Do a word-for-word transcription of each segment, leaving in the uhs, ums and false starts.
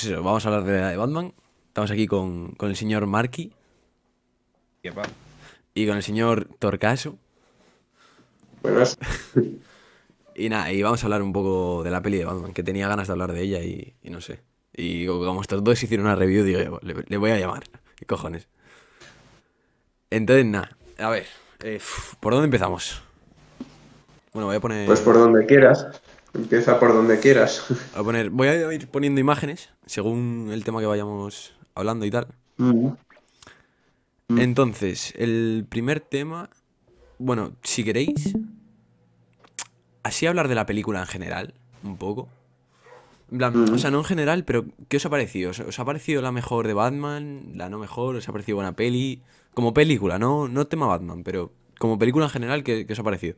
Pues eso, vamos a hablar de, de Batman. Estamos aquí con, con el señor Marky ¿Qué pasa? y con el señor Torcaso. Buenas. Y nada, y vamos a hablar un poco de la peli de Batman, que tenía ganas de hablar de ella y, y no sé. Y como como estos dos hicieron una review, digo, le, le voy a llamar. ¿Qué cojones? Entonces, nada, a ver, eh, uf, ¿por dónde empezamos? Bueno, voy a Pues poner, por donde quieras. Empieza por donde quieras. voy a poner, voy a ir poniendo imágenes según el tema que vayamos hablando y tal. Mm, mm, Entonces, el primer tema, bueno, si queréis, así hablar de la película en general, un poco. En plan, o mm. sea, no en general, pero ¿qué os ha parecido? ¿Os, os ha parecido la mejor de Batman? ¿La no mejor? ¿Os ha parecido buena peli? Como película, no, no tema Batman, pero como película en general, ¿qué, qué os ha parecido?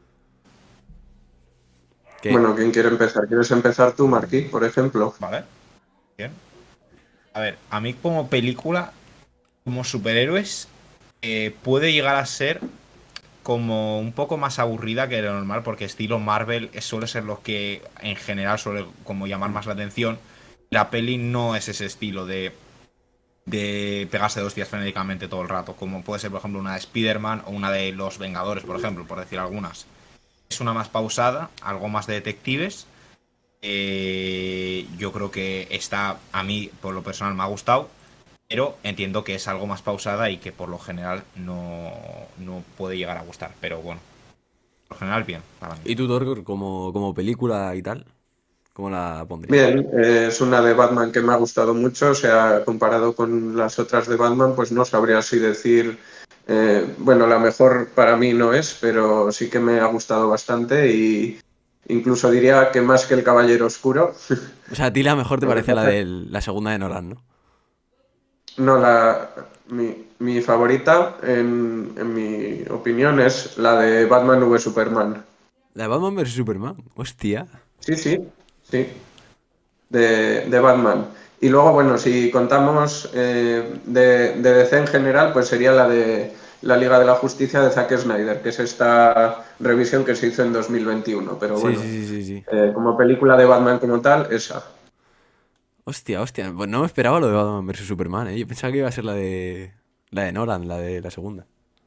Que, Bueno, ¿quién quiere empezar? ¿Quieres empezar tú, Marquí, por ejemplo? Vale, bien. A ver, a mí como película, como superhéroes, eh, puede llegar a ser como un poco más aburrida que lo normal, porque estilo Marvel es- suele ser lo que en general suele como llamar más la atención. La peli no es ese estilo de, de pegarse dos días frenéticamente todo el rato, como puede ser, por ejemplo, una de Spider-Man o una de Los Vengadores, por ejemplo, por decir algunas. Es una más pausada, algo más de detectives. Eh, yo creo que está, a mí por lo personal me ha gustado, pero entiendo que es algo más pausada y que por lo general no, no puede llegar a gustar. Pero bueno, por lo general bien, para mí. ¿y tú, Thor, como, como película y tal? ¿Cómo la pondrías? Bien, eh, es una de Batman que me ha gustado mucho. O sea, comparado con las otras de Batman, pues no sabría si decir. Eh, bueno, la mejor para mí no es, pero sí que me ha gustado bastante y incluso diría que más que El Caballero Oscuro. O sea, a ti la mejor te Lo que parece la pasa de la segunda de Nolan, ¿no? No, la, mi, mi favorita, en, en mi opinión, es la de Batman v Superman. La de Batman versus Superman. Hostia. Sí, sí, sí, de, de Batman. Y luego, bueno, si contamos eh, de, de D C en general, pues sería la de la Liga de la Justicia de Zack Snyder, que es esta revisión que se hizo en dos mil veintiuno. Pero Sí, bueno, sí, sí, sí, sí. eh, como película de Batman como tal, esa. Hostia, hostia. Pues no me esperaba lo de Batman versus Superman, ¿eh? Yo pensaba que iba a ser la de... La de Nolan, la de la segunda.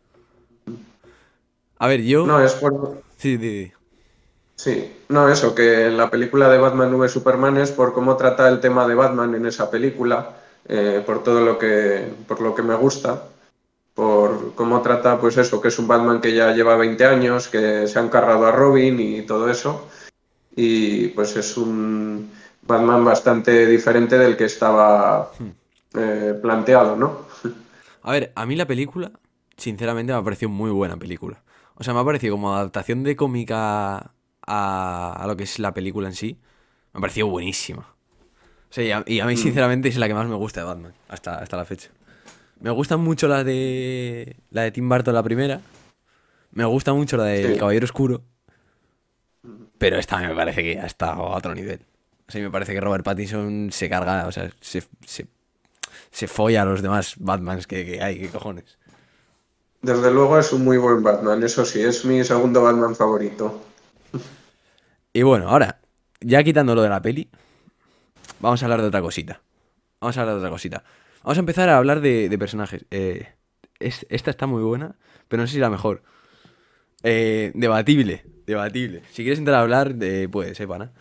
A ver, yo... No, es por, Sí, di, di. Sí, no, eso, que la película de Batman v Superman es por cómo trata el tema de Batman en esa película, eh, por todo lo que, por lo que me gusta, por cómo trata, pues eso, que es un Batman que ya lleva veinte años, que se ha encargado a Robin y todo eso, y pues es un Batman bastante diferente del que estaba Hmm. eh, planteado, ¿no? A ver, a mí la película, sinceramente, me ha parecido muy buena película. O sea, me ha parecido como adaptación de cómica a, a lo que es la película en sí. Me ha parecido buenísima. O sea, y a, y a mí, Mm, sinceramente, es la que más me gusta de Batman, hasta, hasta la fecha. Me gustan mucho la de. La de Tim Burton, la primera. Me gusta mucho la del sí. Caballero Oscuro. Pero esta me parece que ya está a otro nivel. O sea, me parece que Robert Pattinson se carga, o sea, se, se, se folla a los demás Batmans que, que hay, qué cojones. Desde luego es un muy buen Batman, eso sí, es mi segundo Batman favorito. Y bueno, ahora, ya quitando lo de la peli, vamos a hablar de otra cosita. Vamos a hablar de otra cosita. Vamos a empezar a hablar de, de personajes. Eh, es- esta está muy buena, pero no sé si la mejor. Eh, debatible, debatible. Si quieres entrar a hablar, de, puedes, eh, pana.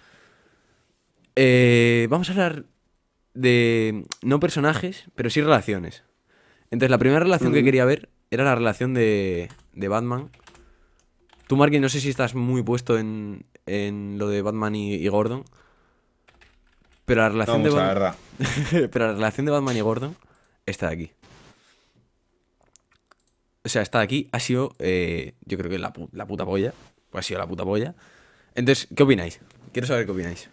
Eh, vamos a hablar de no personajes, pero sí relaciones. Entonces, la primera relación que Mm. quería ver era la relación de, de Batman. Tú, Marky, no sé si estás muy puesto en, en lo de Batman y, y Gordon, pero la No relación de mucho, la Batman... verdad. pero la relación de Batman y Gordon está aquí. O sea, está aquí, ha sido, eh, yo creo que la, pu- la puta polla. Pues ha sido la puta polla. Entonces, ¿qué opináis? Quiero saber qué opináis.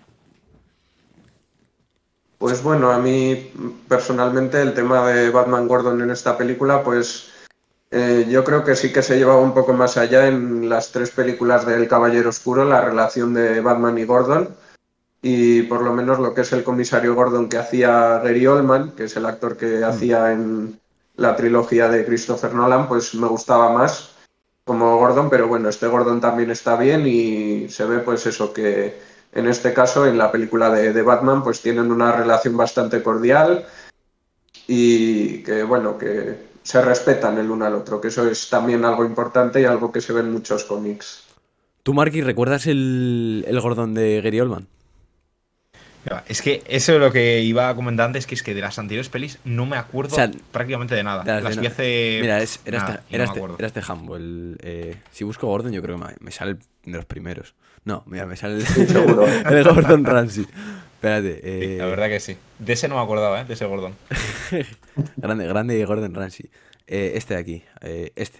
Pues bueno, a mí personalmente el tema de Batman Gordon en esta película, pues eh, yo creo que sí que se llevaba un poco más allá en las tres películas de El Caballero Oscuro, la relación de Batman y Gordon, y por lo menos lo que es el comisario Gordon que hacía Gary Oldman, que es el actor que Hmm. hacía en la trilogía de Christopher Nolan, pues me gustaba más como Gordon, pero bueno, este Gordon también está bien y se ve pues eso que En este caso, en la película de, de Batman, pues tienen una relación bastante cordial y que, bueno, que se respetan el uno al otro, que eso es también algo importante y algo que se ve en muchos cómics. ¿Tú, Marky, recuerdas el, el Gordon de Gary Oldman? Es que eso es lo que iba a comentar antes, que es que de las anteriores pelis no me acuerdo O sea, prácticamente de nada. de las Las de vi no- hace... Mira, es- era, nada, este, y era, no me este, acuerdo. era este Humble. el, eh, si busco Gordon, yo creo que me, me sale de los primeros. No, mira, me sale el, Sí, seguro. el Gordon Ramsay. Espérate. Sí, Eh, la verdad que sí. De ese no me acordaba, ¿eh? De ese Gordon. grande, grande Gordon Ramsay. Eh, este de aquí. eh, este.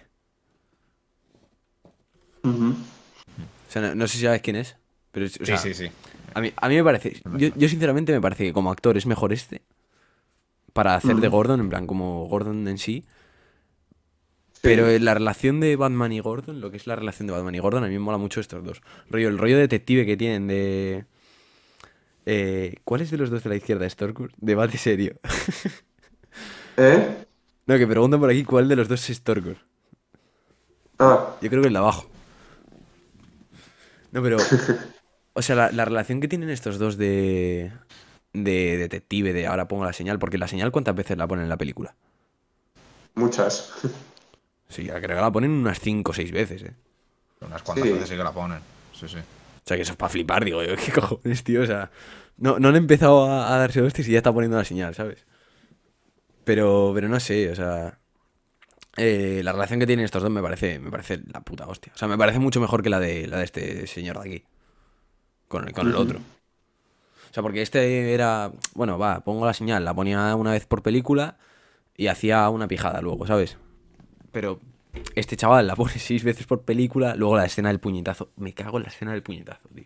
Ujú. O sea, no, no sé si sabes quién es. Pero, es- o Sí, sea, sí, sí. A mí, a mí me parece. Yo, yo sinceramente me parece que como actor es mejor este. Para hacer de Ujú. Gordon, en plan, como Gordon en sí. Sí. Pero eh, la relación de Batman y Gordon, lo que es la relación de Batman y Gordon, a mí me mola mucho estos dos. Rollo, el rollo detective que tienen de. eh, ¿cuál es de los dos de la izquierda? Storkur. Debate serio. ¿Eh? No, que preguntan por aquí cuál de los dos es Storkur. Ah, Yo creo que el de abajo. No, pero. O sea, la, la relación que tienen estos dos de. De detective, de ahora pongo la señal, porque la señal, ¿cuántas veces la ponen en la película? muchas. Sí, creo que la ponen unas cinco o seis veces, ¿eh? Unas cuantas Sí. veces sí que la ponen. Sí, sí. O sea, que eso es para flipar, digo yo, ¿qué cojones, tío? O sea, no, no han empezado a, a darse hostias y ya está poniendo la señal, ¿sabes? Pero, pero no sé, o sea, eh, la relación que tienen estos dos me parece, me parece la puta hostia. O sea, me parece mucho mejor que la de, la de este señor de aquí, con el, con el Ujú. otro. O sea, porque este era, bueno, va, pongo la señal, la ponía una vez por película y hacía una pijada luego, ¿sabes? Pero este chaval la pone seis veces por película, luego la escena del puñetazo. Me cago en la escena del puñetazo, tío.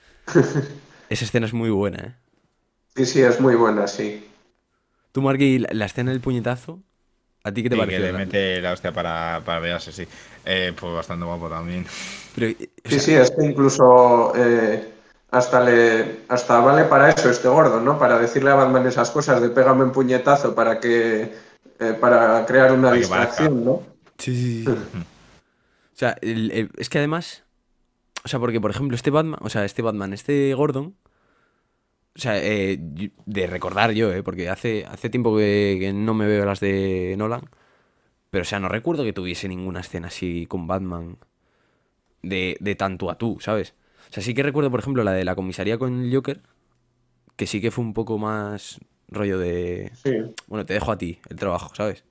Esa escena es muy buena, ¿eh? Sí, sí, es muy buena, sí. Tú, Marky, la, la escena del puñetazo, ¿a ti qué te Sí, que pareció? le La- mete la hostia para, para verse, sí. Eh, pues bastante guapo también. Pero, eh, o Sí, sea, sí, es que incluso eh, hasta le hasta vale para eso este gordo, ¿no? Para decirle a Batman esas cosas de pégame un puñetazo para que eh, para crear una Para que parezca. distracción, ¿no? sí, sí, sí, sí. O sea, el- el- es que además, o sea, porque por ejemplo, este Batman, o sea, este Batman, este Gordon, o sea, eh, yo- de recordar yo, ¿eh? Porque hace, hace tiempo que, que no me veo las de Nolan, pero o sea, no recuerdo que tuviese ninguna escena así con Batman de, de tanto a tú, ¿sabes? O sea, sí que recuerdo, por ejemplo, la de la comisaría con el Joker, que sí que fue un poco más rollo de, Sí, bueno, te dejo a ti el trabajo, ¿sabes?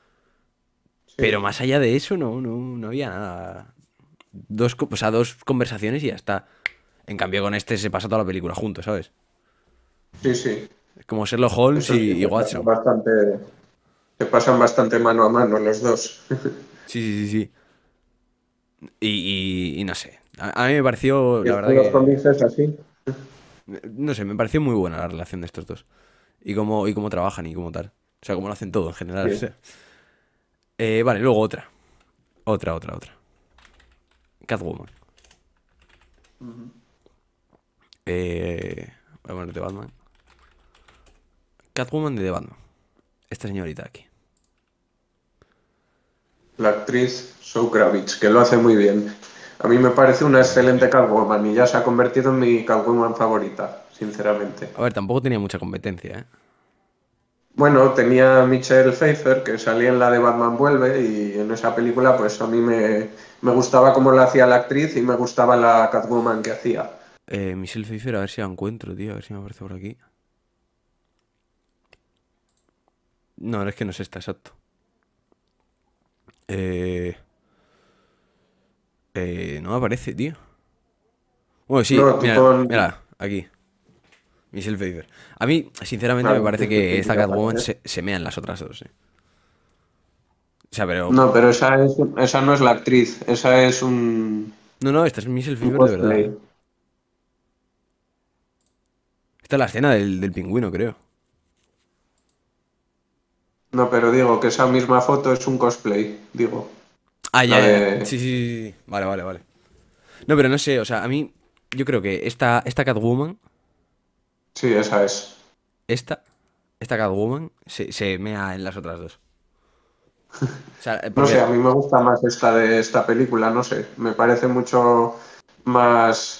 Pero sí, más allá de eso, no, no, no había nada. Dos, co- o sea, dos conversaciones y ya está. En cambio, con este se pasa toda la película juntos, ¿sabes? sí, sí. Es como Sherlock Holmes Eso sí, y, y se pasan Watson. bastante, se pasan bastante mano a mano los dos. Sí, sí, sí, sí. Y, y- y no sé. A, a mí me pareció, Y la es verdad que los que. cómics es así. No sé, me pareció muy buena la relación de estos dos. Y cómo, y cómo trabajan y cómo tal. O sea, cómo lo hacen todo en general. O Sí. sea. Eh, vale, luego otra. Otra, otra, otra. Catwoman. Eh, voy a ponerte Batman. Catwoman de The Batman. Esta señorita aquí. La actriz Zoe Kravitz, que lo hace muy bien. A mí me parece una excelente Catwoman y ya se ha convertido en mi Catwoman favorita, sinceramente. A ver, tampoco tenía mucha competencia, ¿eh? Bueno, tenía a Michelle Pfeiffer, que salía en la de Batman Vuelve, y en esa película pues a mí me, me gustaba cómo la hacía la actriz y me gustaba la Catwoman que hacía. Eh, Michelle Pfeiffer, a ver si la encuentro, tío. A ver si me aparece por aquí. No, es que no es esta, exacto. Eh, eh, no me aparece, tío. Bueno, sí, No, tú mira, con... mira, aquí. Michelle Pfeiffer. A mí, sinceramente, me Claro, parece es que que esta tendría Catwoman que se, se mea en las otras dos, eh. O sea, pero. No, pero esa, es, esa no es la actriz, esa es un, No, no, esta es Michelle un Pfeiffer de verdad, eh. cosplay. Esta es la escena del, del pingüino, creo. No, pero digo que esa misma foto es un cosplay, digo. Ah, ya, La ya, ya. de... Sí, sí, sí, sí. Vale, vale, vale. No, pero no sé, o sea, a mí. Yo creo que esta, esta Catwoman. Sí, esa es. Esta. Esta Catwoman se, se mea en las otras dos. O sea, eh, No sé, a porque. mí me gusta más esta de esta película, no sé. Me parece mucho más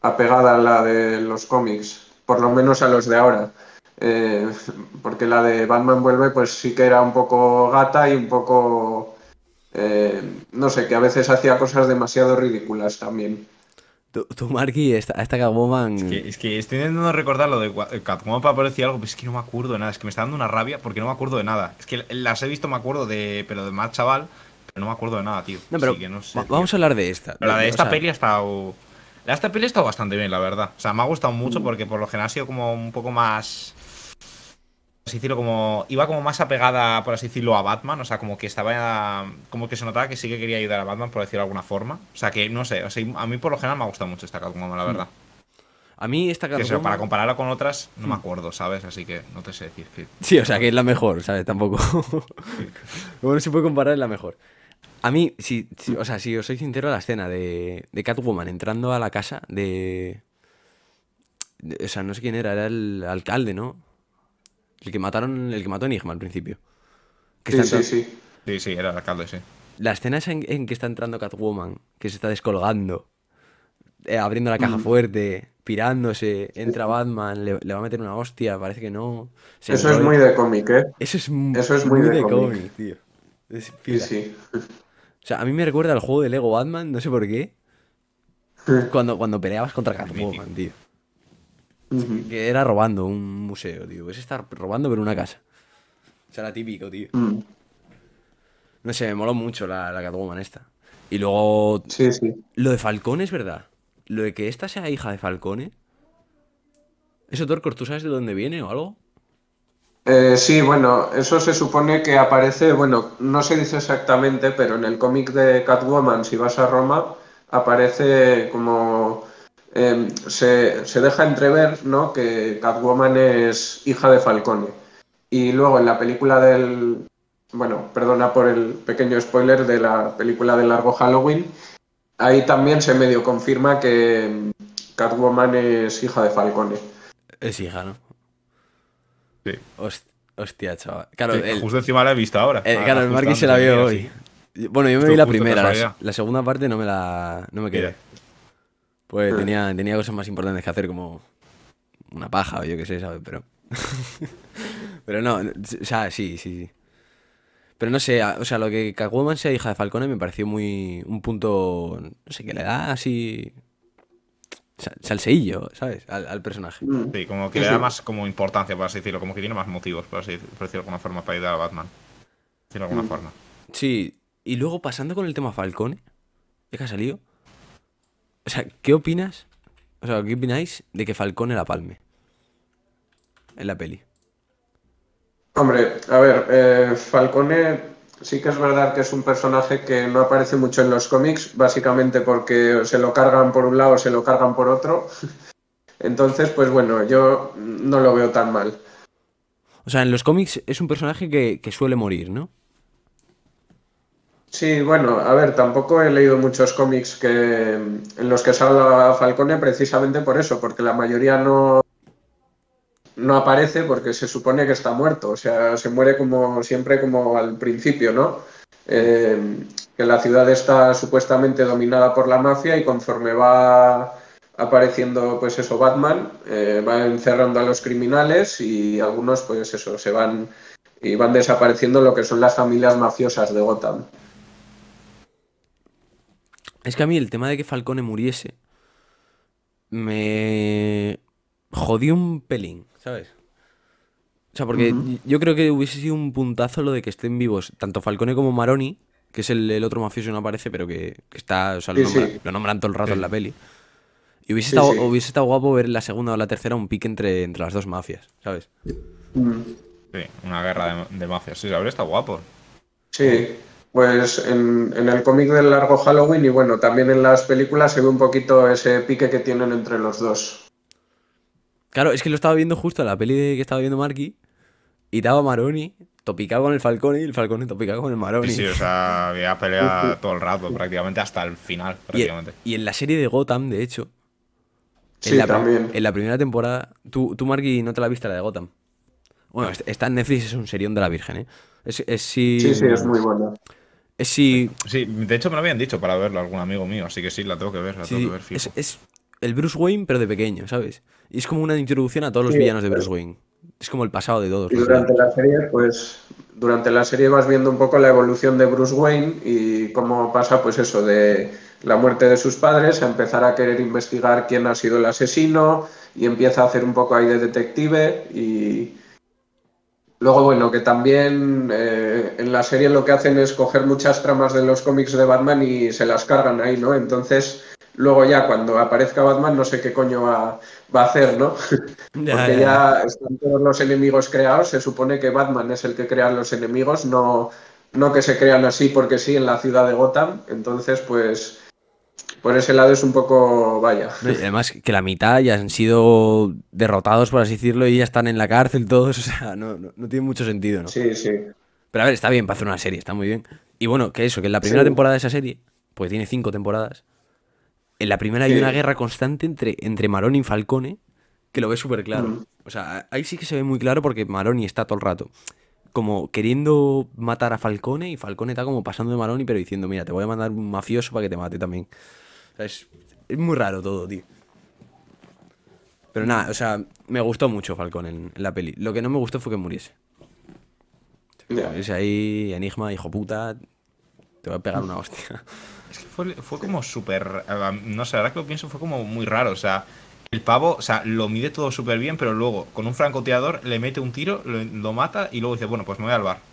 apegada a la de los cómics, por lo menos a los de ahora. Eh, porque la de Batman Vuelve pues sí que era un poco gata y un poco, eh, no sé, que a veces hacía cosas demasiado ridículas también. Tú, tú Marky, esta, esta Es Catwoman... que, es que estoy intentando recordar lo de Gua- Catwoman para decir algo, pero es que no me acuerdo de nada. Es que me está dando una rabia porque no me acuerdo de nada. Es que las he visto, me acuerdo de. Pero de más chaval, pero no me acuerdo de nada, tío. No, pero Así que no sé, va- tío. vamos a hablar de esta. Pero la de O esta sea, peli ha estado. La de esta peli ha estado bastante bien, la verdad. O sea, me ha gustado mucho porque por lo general ha sido como un poco más. Por así decirlo, como. Iba como más apegada, por así decirlo, a Batman. O sea, como que estaba. Como que se notaba que sí que quería ayudar a Batman, por decirlo de alguna forma. O sea, que no sé. O sea, a mí por lo general me ha gustado mucho esta Catwoman, la verdad. a mí esta Que eso, para Catwoman... compararla con otras, no me acuerdo, ¿sabes? Así que no te sé decir. Que... Sí, o sea, que es la mejor, ¿sabes? Tampoco. Bueno, se puede comparar, es la mejor. A mí, si, si- o sea, si os soy sincero, la escena de, de Catwoman entrando a la casa de, de- O sea, no sé quién era, era el alcalde, ¿no? El que mataron, el que mató a Enigma al principio. Que está Sí, sí, entra- sí. Sí, sí, era el alcalde, sí. La escena esa en, en que está entrando Catwoman, que se está descolgando, eh, abriendo la caja Mm. fuerte, pirándose, entra Batman, le, le va a meter una hostia, parece que no, se Eso es enrolla. muy de cómic, ¿eh? Eso es mu- Eso es muy muy de de cómic. cómic, tío. Es Sí, pila. sí. O sea, a mí me recuerda al juego de Lego Batman, no sé por qué. Cuando, cuando peleabas contra Catwoman, tío. Ujú. Que era robando un museo, tío. Es estar robando pero una casa. O sea, era típico, tío. Mm. No sé, me moló mucho la, la Catwoman esta. Y luego, Sí, sí. lo de Falcone es verdad. Lo de que esta sea hija de Falcone. ¿Eso, Torcor, tú sabes de dónde viene o algo? Eh, sí, bueno, eso se supone que aparece, bueno, no se dice exactamente, pero en el cómic de Catwoman, si vas a Roma, aparece como... eh, se, se deja entrever, ¿no?, que Catwoman es hija de Falcone. Y luego en la película del... Bueno, perdona por el pequeño spoiler de la película de Largo Halloween, ahí también se medio confirma que Catwoman es hija de Falcone. Es hija, ¿no? Sí. Host- Hostia, chaval. Claro, Sí, el, justo encima la he visto ahora. el- Ah, claro, el justo Marquis se antes la de vio venir, hoy. así. Bueno, yo me Justo, vi la justo, primera, la, casualidad. la segunda parte no me la no me quedé. Mira. Pues tenía, tenía cosas más importantes que hacer, como una paja o yo qué sé, ¿sabes? Pero. Pero no, no, o sea, sí, sí, sí. Pero no sé, a- o sea, lo que Catwoman sea hija de Falcone me pareció muy. Un punto. No sé, que le da así. sa- Salseillo, ¿sabes? Al, al personaje. Mm. Sí, como que Sí, le da sí. más como importancia, por así decirlo. Como que tiene más motivos, por así por decirlo de alguna forma, para ayudar a Batman. De alguna Mm. forma. Sí, y luego pasando con el tema Falcone, ya que ha salido. O sea, ¿qué opinas? O sea, ¿qué opináis de que Falcone la palme en la peli? Hombre, a ver, eh, Falcone sí que es verdad que es un personaje que no aparece mucho en los cómics, básicamente porque se lo cargan por un lado o se lo cargan por otro. Entonces, pues bueno, yo no lo veo tan mal. O sea, en los cómics es un personaje que, que suele morir, ¿no? Sí, bueno, a ver, tampoco he leído muchos cómics que, en los que salga Falcone precisamente por eso, porque la mayoría no, no aparece porque se supone que está muerto, o sea, se muere como siempre como al principio, ¿no? Eh, que la ciudad está supuestamente dominada por la mafia y conforme va apareciendo, pues eso, Batman, eh, va encerrando a los criminales y algunos, pues eso, se van y van desapareciendo lo que son las familias mafiosas de Gotham. Es que a mí el tema de que Falcone muriese me jodió un pelín, ¿sabes? O sea, porque Ujú. yo creo que hubiese sido un puntazo lo de que estén vivos tanto Falcone como Maroni, que es el, el otro mafioso que no aparece, pero que, que está, o sea, lo, Sí, nombra- sí, lo nombran todo el rato Sí. en la peli. Y hubiese sí, estado, sí. hubiese estado guapo ver en la segunda o la tercera un pique entre, entre las dos mafias, ¿sabes? Mm. Sí, una guerra de, de mafias. Sí, habría estado guapo. Sí, pues en, en el cómic del Largo Halloween y bueno, también en las películas se ve un poquito ese pique que tienen entre los dos. Claro, es que lo estaba viendo justo en la peli de que estaba viendo Marky y estaba Maroni topicado con el Falcone y el Falcone topicado con el Sí, Maroni. sí, o sea, había pelea todo el rato, prácticamente hasta el final, Y, prácticamente. y en la serie de Gotham, de hecho, en Sí, la, pri- también. en la primera temporada, tú, tú Marky, no te la viste la de Gotham. Bueno, est- está en Netflix, es un serión de la Virgen, ¿eh? Es, es si... Sí, sí, es muy buena. Es si... Sí, de hecho me lo habían dicho para verlo algún amigo mío, así que sí, la tengo que ver, la sí, tengo que sí, ver es, fijo. es el Bruce Wayne, pero de pequeño, ¿sabes? Y es como una introducción a todos los Sí, villanos de pues, Bruce Wayne. Es como el pasado de todos y los durante villanos. la serie, pues, durante la serie vas viendo un poco la evolución de Bruce Wayne y cómo pasa, pues eso, de la muerte de sus padres a empezar a querer investigar quién ha sido el asesino y empieza a hacer un poco ahí de detective y luego, bueno, que también eh, en la serie lo que hacen es coger muchas tramas de los cómics de Batman y se las cargan ahí, ¿no? Entonces, luego ya cuando aparezca Batman no sé qué coño va, va a hacer, ¿no? Ya, Porque ya, ya. ya están todos los enemigos creados, se supone que Batman es el que crea los enemigos, no, no que se crean así porque sí en la ciudad de Gotham. Entonces, pues, por ese lado es un poco, vaya. No, y además que la mitad ya han sido derrotados, por así decirlo, y ya están en la cárcel todos. O sea, no, no, no tiene mucho sentido, ¿no? Sí, sí. Pero a ver, está bien para hacer una serie, está muy bien. Y bueno, que eso, que en la Sí, primera temporada de esa serie, pues tiene cinco temporadas. En la primera hay una sí. guerra constante entre, entre Maroni y Falcone, que lo ves súper claro. Mm. O sea, ahí sí que se ve muy claro porque Maroni está todo el rato como queriendo matar a Falcone y Falcone está como pasando de Maroni pero diciendo, mira, te voy a mandar un mafioso para que te mate también. O sea, es, es muy raro todo, tío. Pero nada, o sea, me gustó mucho Falcone en, en la peli. Lo que no me gustó fue que muriese. Ya. Muriese ahí, Enigma, hijo puta, te voy a pegar una hostia. Es que fue, fue como súper. eh, No sé, ahora que lo pienso, fue como muy raro. O sea, el pavo, o sea, lo mide todo súper bien, pero luego con un francotirador le mete un tiro, lo, lo mata y luego dice, bueno, pues me voy al bar.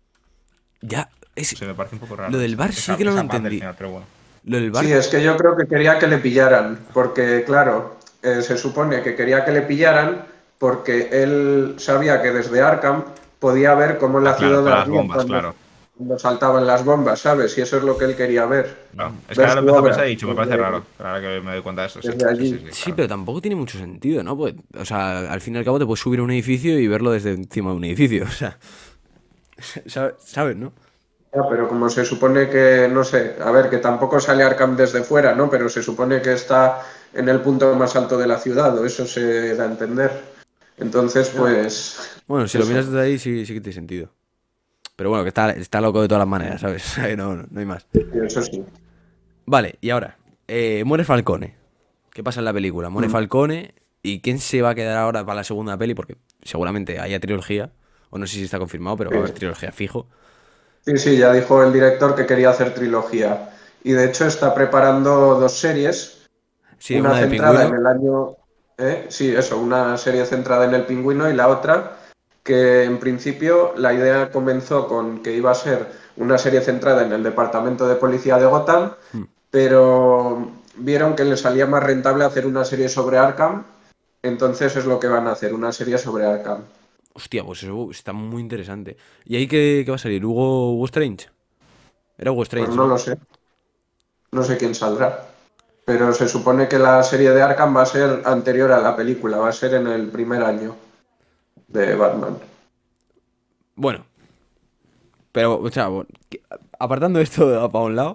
Ya, es, O sea, me parece un poco lo raro del esa, bar sí esa, que no lo esa parte del entendí. final, pero bueno. Lo del bar, Sí, es que yo creo que quería que le pillaran, porque claro, eh, se supone que quería que le pillaran porque él sabía que desde Arkham podía ver cómo Ah, la claro, ciudad todas las ardía bombas, cuando, claro. cuando saltaban las bombas, ¿sabes? Y eso es lo que él quería ver, Claro. Es que ver ahora lo su empezó a pensar y obra he dicho, me parece desde, raro. Ahora que me doy cuenta de eso, sí. desde Sí, sí, allí. sí, sí, claro. pero tampoco tiene mucho sentido, ¿no? Pues, o sea, al fin y al cabo te puedes subir a un edificio y verlo desde encima de un edificio, o sea, ¿sabes? ¿Sabes, no? Ya, pero como se supone que, no sé, a ver, que tampoco sale Arkham desde fuera, ¿no? Pero se supone que está en el punto más alto de la ciudad, o eso se da a entender. Entonces, Ya. pues, Bueno, si lo miras eso. desde ahí sí, sí que tiene sentido. Pero bueno, que está, está loco de todas las maneras, ¿sabes? No, no, no hay más. Sí, eso sí. Vale, y ahora, eh, muere Falcone. ¿Qué pasa en la película? Muere Mm. Falcone. ¿Y quién se va a quedar ahora para la segunda peli? Porque seguramente haya trilogía. O no sé si está confirmado, pero va a haber Sí. trilogía fijo. Sí, sí, ya dijo el director que quería hacer trilogía. Y de hecho está preparando dos series, Sí, una una del centrada en pingüino. el año, ¿eh? Sí, eso, una serie centrada en el pingüino y la otra que en principio la idea comenzó con que iba a ser una serie centrada en el departamento de policía de Gotham, Hmm. pero vieron que les salía más rentable hacer una serie sobre Arkham, entonces es lo que van a hacer, una serie sobre Arkham. Hostia, pues eso está muy interesante. ¿Y ahí qué, qué va a salir? ¿Hugo, Hugo Strange? Era Hugo Pues Strange, no ¿no? lo sé, no sé quién saldrá. Pero se supone que la serie de Arkham va a ser anterior a la película, va a ser en el primer año de Batman. Bueno, pero, o sea, bueno, que- apartando esto para un lado,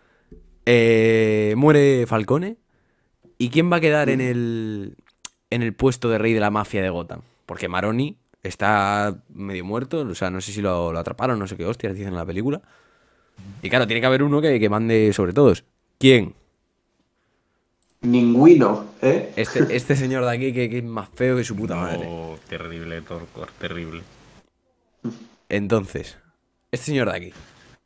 eh, muere Falcone. ¿Y quién va a quedar en el, en el puesto de rey de la mafia de Gotham? Porque Maroni está medio muerto, o sea, no sé si lo, lo atraparon, no sé qué hostias dicen en la película. Y claro, tiene que haber uno que, que mande sobre todos. ¿Quién? Ningüino, ¿eh? Este, este señor de aquí que, que es más feo que su puta madre. No, terrible, Torcor, terrible. Entonces, este señor de aquí.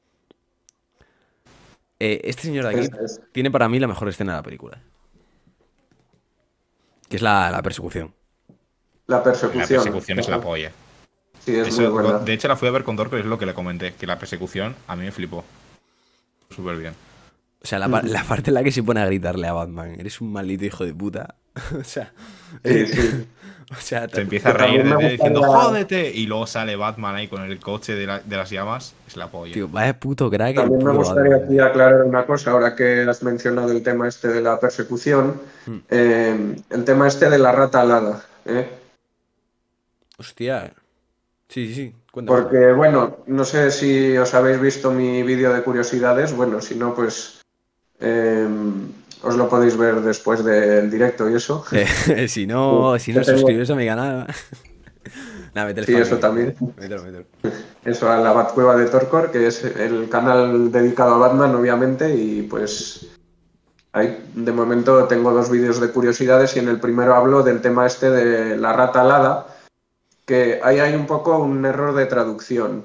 Eh, este señor de aquí Es, es tiene para mí la mejor escena de la película. Que es la, la persecución. la La persecución. persecución es la polla. Sí, es muy Eso, buena. de hecho, la fui a ver con Torcor, es lo que le comenté, que la persecución a mí me flipó. Súper bien. O sea, la, pa- la parte en la que se pone a gritarle a Batman, eres un maldito hijo de puta. O sea, Sí, eh, sí. o sea, Se ta- empieza a Que reír también me de diciendo gustaría, ¡jódete! Y luego sale Batman ahí con el coche de, la- de las llamas. Es la polla. tío, vaya puto crack el también me puto gustaría Batman, aquí tío. aclarar una cosa, ahora que has mencionado el tema este de la persecución, Hmm. eh, el tema este de la rata alada, ¿eh? Hostia. Sí, sí, sí. Cuenta, cuenta. Porque, bueno, no sé si os habéis visto mi vídeo de curiosidades, bueno, si no, pues eh, os lo podéis ver después del directo y eso. Eh, si Sí, no, si que no tengo- suscribes a mi canal. Nada, mete el sí, spam eso ahí. también. Mete, mételo, mételo. Eso, a la Batcueva de Torcor, que es el canal dedicado a Batman, obviamente, y pues Hay, de momento tengo dos vídeos de curiosidades y en el primero hablo del tema este de la rata alada, que ahí hay un poco un error de traducción.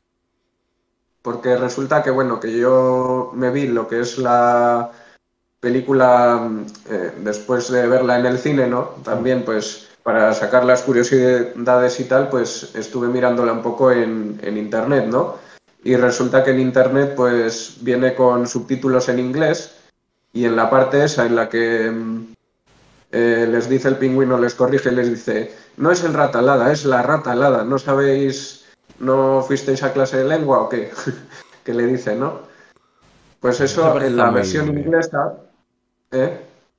Porque resulta que, bueno, que yo me vi lo que es la película eh, después de verla en el cine, ¿no? También, pues, para sacar las curiosidades y tal, pues estuve mirándola un poco en, en internet, ¿no? Y resulta que en internet, pues, viene con subtítulos en inglés y en la parte esa en la que eh, les dice el pingüino, les corrige y les dice, no es el rata alada, es la rata alada, ¿no sabéis, no fuisteis a clase de lengua o qué? Que le dice, ¿no? Pues eso en la versión muy... inglesa, ¿eh?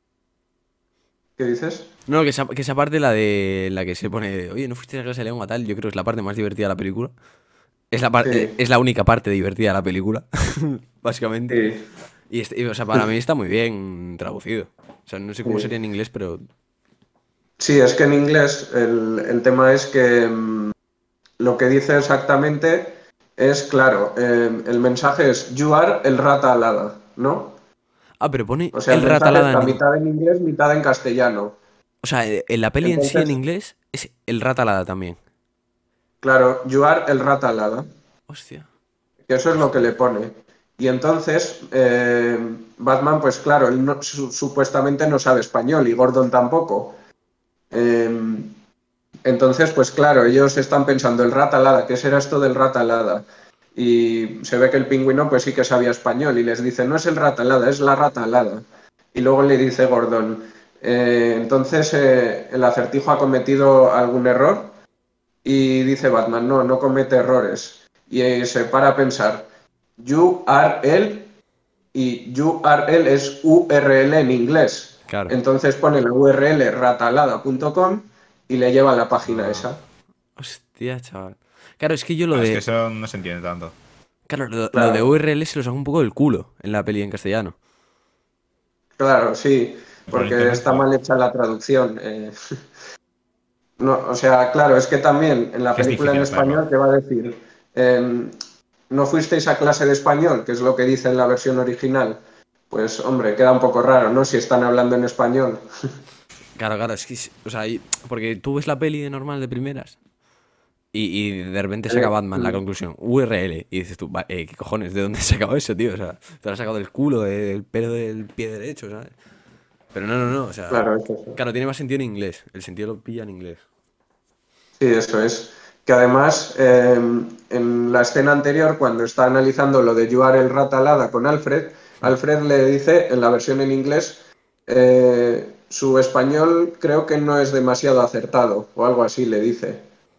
¿Qué dices? No, que esa, que esa parte, la de la que se pone, oye, no fuiste a clase de lengua tal, yo creo que es la parte más divertida de la película. Es la, par- eh, Sí, es la única parte divertida de la película, básicamente. sí, Y, este- y, o sea, para mí está muy bien traducido. O sea, no sé cómo sería sí. en inglés, pero... Sí, es que en inglés el, el tema es que mm, lo que dice exactamente es, claro, eh, el mensaje es you are el rata alada, ¿no? Ah, pero pone O sea, el el mensaje ratalada está en... in- mitad en inglés, mitad en castellano. O sea, eh, en la peli en sí en Entonces, inglés es el ratalada también. claro, you are el rata alada, Hostia. que eso es lo que le pone. Y entonces, eh, Batman, pues claro, él no- su- supuestamente no sabe español y Gordon tampoco. Eh, entonces, pues claro, ellos están pensando el rata alada, ¿qué será esto del rata alada? Y se ve que el pingüino pues sí que sabía español y les dice, no es el rata alada, es la rata alada. Y luego le dice Gordon, "Eh, entonces eh, el acertijo ha cometido algún error y dice Batman, no, no comete errores. Y eh, se para a pensar, you are el y U R L es U R L en inglés. Claro. Entonces pone la U R L ratalada punto com y le lleva a la página Ah. esa. Hostia, chaval. Claro, es que yo lo Ah, es que de... eso no se entiende tanto. Claro, lo, lo de Claro, U R L se lo saca un poco del culo en la peli en castellano. claro, sí, Pero en porque internet está fue. mal hecha la traducción. eh. No, o sea, claro, es que también en la Que es película en difícil hacerlo. español te va a decir, em, ¿no fuisteis a clase de español? Que es lo que dice en la versión original. Pues hombre, queda un poco raro, ¿no? Si están hablando en español. Claro, claro, es que... es- O sea, y- porque tú ves la peli de normal de primeras y, y de repente saca Eh, Batman la conclusión, U R L, y dices tú, "Va, eh, ¿qué cojones? ¿De dónde has sacado eso, tío? O sea, te lo has sacado del culo, de- del pelo del pie derecho, ¿sabes? Pero no, no, no, o sea... Claro, es eso. Claro, tiene más sentido en inglés. El sentido lo pilla en inglés. Sí, eso es. Que además, eh, en la escena anterior, cuando está analizando lo de Yuar el Ratalada con Alfred, Alfred le dice, en la versión en inglés, eh, su español creo que no es demasiado acertado, o algo así le dice,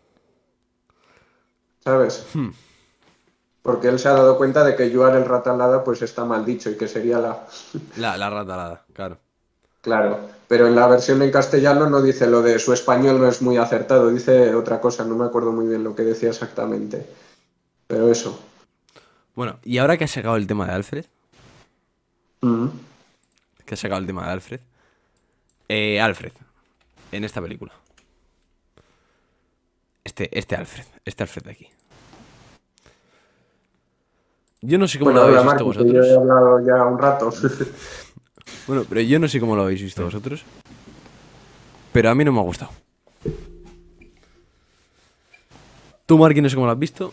¿sabes? Porque él se ha dado cuenta de que Yuar el Ratalada pues está mal dicho y que sería la... La, la ratalada, claro. Claro, pero en la versión en castellano no dice lo de su español no es muy acertado, dice otra cosa, no me acuerdo muy bien lo que decía exactamente, pero eso. Bueno, y ahora que has sacado el tema de Alfred, Mm. que has sacado el tema de Alfred, eh, Alfred, en esta película. Este, este Alfred, este Alfred de aquí. Yo no sé cómo Bueno, lo habéis habla visto Marco, que yo he vosotros. hablado ya un rato. Bueno, pero yo no sé cómo lo habéis visto vosotros. Pero a mí no me ha gustado. Tú, Marky, no sé cómo lo has visto.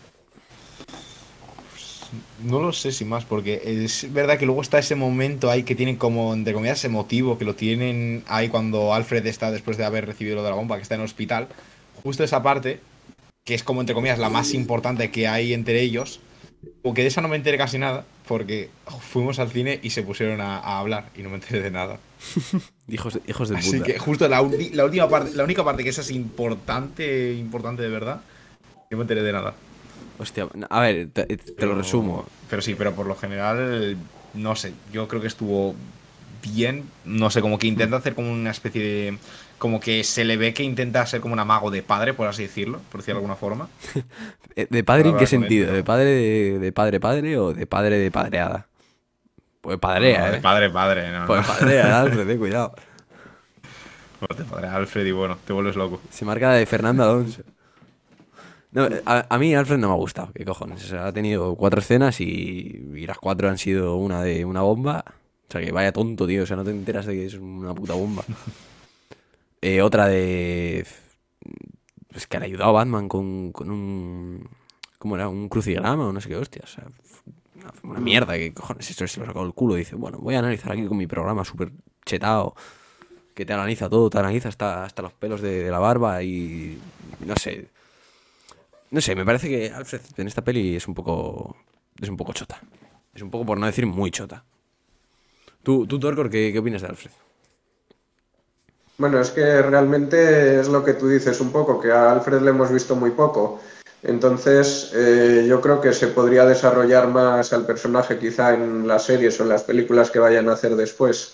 No lo sé si más, porque es verdad que luego está ese momento ahí que tienen como, entre comillas, emotivo, que lo tienen ahí cuando Alfred está después de haber recibido lo de la bomba, que está en el hospital. Justo esa parte, que es como, entre comillas, la más importante que hay entre ellos. O que de esa no me enteré casi nada, porque fuimos al cine y se pusieron a, a hablar y no me enteré de nada. Hijos de, hijos de Así puta. que justo la, ulti- la última parte, la única parte que esa es importante, importante de verdad, no me enteré de nada. Hostia, a ver, te, te lo Pero- resumo. Pero sí, pero por lo general, no sé, yo creo que estuvo bien, no sé, como que intenta hacer como una especie de... Como que se le ve que intenta ser como un amago de padre, por así decirlo, por decirlo de alguna forma. Eh, ¿De padre en Para qué hablar con él, sentido? pero- ¿De padre de, de padre padre o de padre de padreada? Pues No, padrea, de ¿eh? padre, padre, no, Pues no. padrea, Alfred, eh, cuidado. No, de padre Alfred y bueno, te vuelves loco. Se marca de Fernando Alonso. No, a, a mí Alfred no me ha gustado, qué cojones. O sea, ha tenido cuatro escenas y, y las cuatro han sido una de una bomba. O sea, que vaya tonto, tío. O sea, no te enteras de que es una puta bomba. Eh, otra de... Es que le ha ayudado a Batman con, con un... ¿Cómo era? Un crucigrama o no sé qué hostia. O sea, una, una mierda. ¿Qué cojones? Esto se lo sacó del culo. Dice, bueno, voy a analizar aquí con mi programa súper chetado. Que te analiza todo, te analiza hasta, hasta los pelos de, de la barba y... No sé. No sé, me parece que Alfred en esta peli es un poco... Es un poco chota. Es un poco, por no decir, muy chota. ¿Tú, tú Torcor, qué, qué opinas de Alfred? Bueno, es que realmente es lo que tú dices un poco, que a Alfred le hemos visto muy poco. Entonces, eh, yo creo que se podría desarrollar más al personaje quizá en las series o en las películas que vayan a hacer después.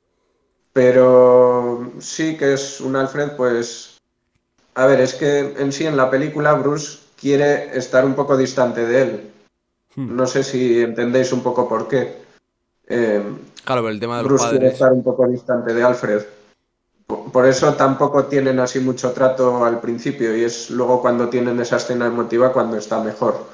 Pero sí que es un Alfred, pues... A ver, es que en sí en la película Bruce quiere estar un poco distante de él. Hmm. No sé si entendéis un poco por qué. Eh, Claro, pero el tema de los Bruce quiere padres... estar un poco distante de Alfred. Por por eso tampoco tienen así mucho trato al principio y es luego cuando tienen esa escena emotiva cuando está mejor.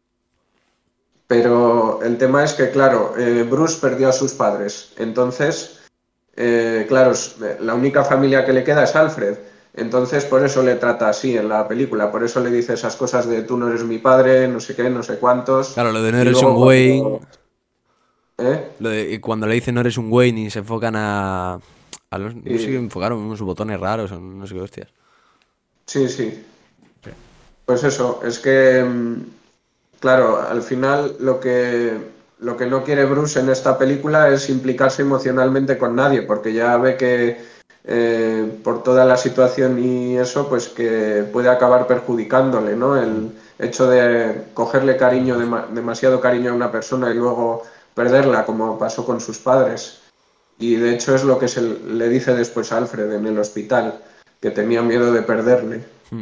Pero el tema es que, claro, eh, Bruce perdió a sus padres. Entonces, eh, claro, la única familia que le queda es Alfred. Entonces, por eso le trata así en la película. Por eso le dice esas cosas de tú no eres mi padre, no sé qué, no sé cuántos. Claro, lo de no Y eres luego un Wayne... cuando... ¿Eh? Lo de cuando le dicen no eres un Wayne y se enfocan a... a los, no sé qué Y- enfocaron, unos botones raros o no sé qué hostias. Sí, sí. Pues eso, es que, mm, claro, al final lo que, lo que no quiere Bruce en esta película es implicarse emocionalmente con nadie, porque ya ve que eh, por toda la situación y eso, pues que puede acabar perjudicándole, ¿no? El hecho de cogerle cariño, dema- demasiado cariño a una persona y luego perderla, como pasó con sus padres. Y de hecho es lo que se le dice después a Alfred en el hospital, que tenía miedo de perderle. Hmm.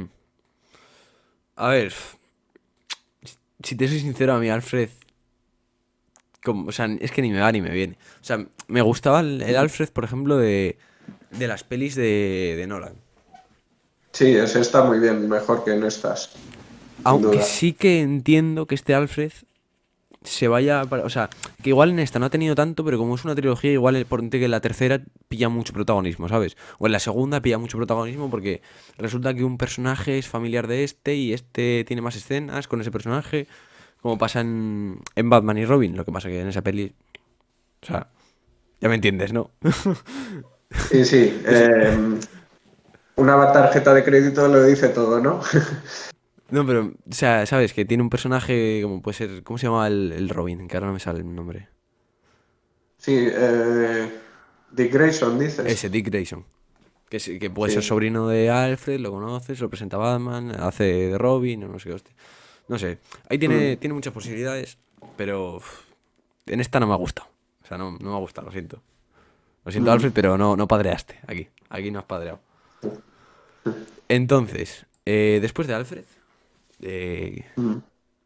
A ver, si te soy sincero, a mí Alfred... como- o sea, es que ni me va ni me viene. O sea, me gustaba el, el Alfred, por ejemplo, de, de las pelis de, de Nolan. Sí, ese está muy bien, mejor que en estas, sin Aunque duda. sí que entiendo que este Alfred se vaya... para- o sea, que igual en esta no ha tenido tanto, pero como es una trilogía, igual el ponte que en la tercera pilla mucho protagonismo, ¿sabes? O en la segunda pilla mucho protagonismo porque resulta que un personaje es familiar de este y este tiene más escenas con ese personaje, como pasa en, en Batman y Robin. Lo que pasa que en esa peli... O sea, ya me entiendes, ¿no? Sí, sí. eh, una tarjeta de crédito lo dice todo, ¿no? No, pero, o sea, ¿sabes? Que tiene un personaje como puede ser... ¿Cómo se llama el, el Robin? Que ahora no me sale el nombre. Sí, eh, Dick Grayson, dices. Ese, Dick Grayson. Que, sí- que puede ser Sí. sobrino de Alfred, lo conoces, lo presenta a Batman, hace de Robin, o no sé qué hostia. No sé. Ahí tiene, Mm. tiene muchas posibilidades, pero uf, en esta no me ha gustado. O sea, no, no me ha gustado, lo siento. Lo siento, Mm. Alfred, pero no, no padreaste aquí. Aquí no has padreado. Entonces, eh, después de Alfred, eh, Mm.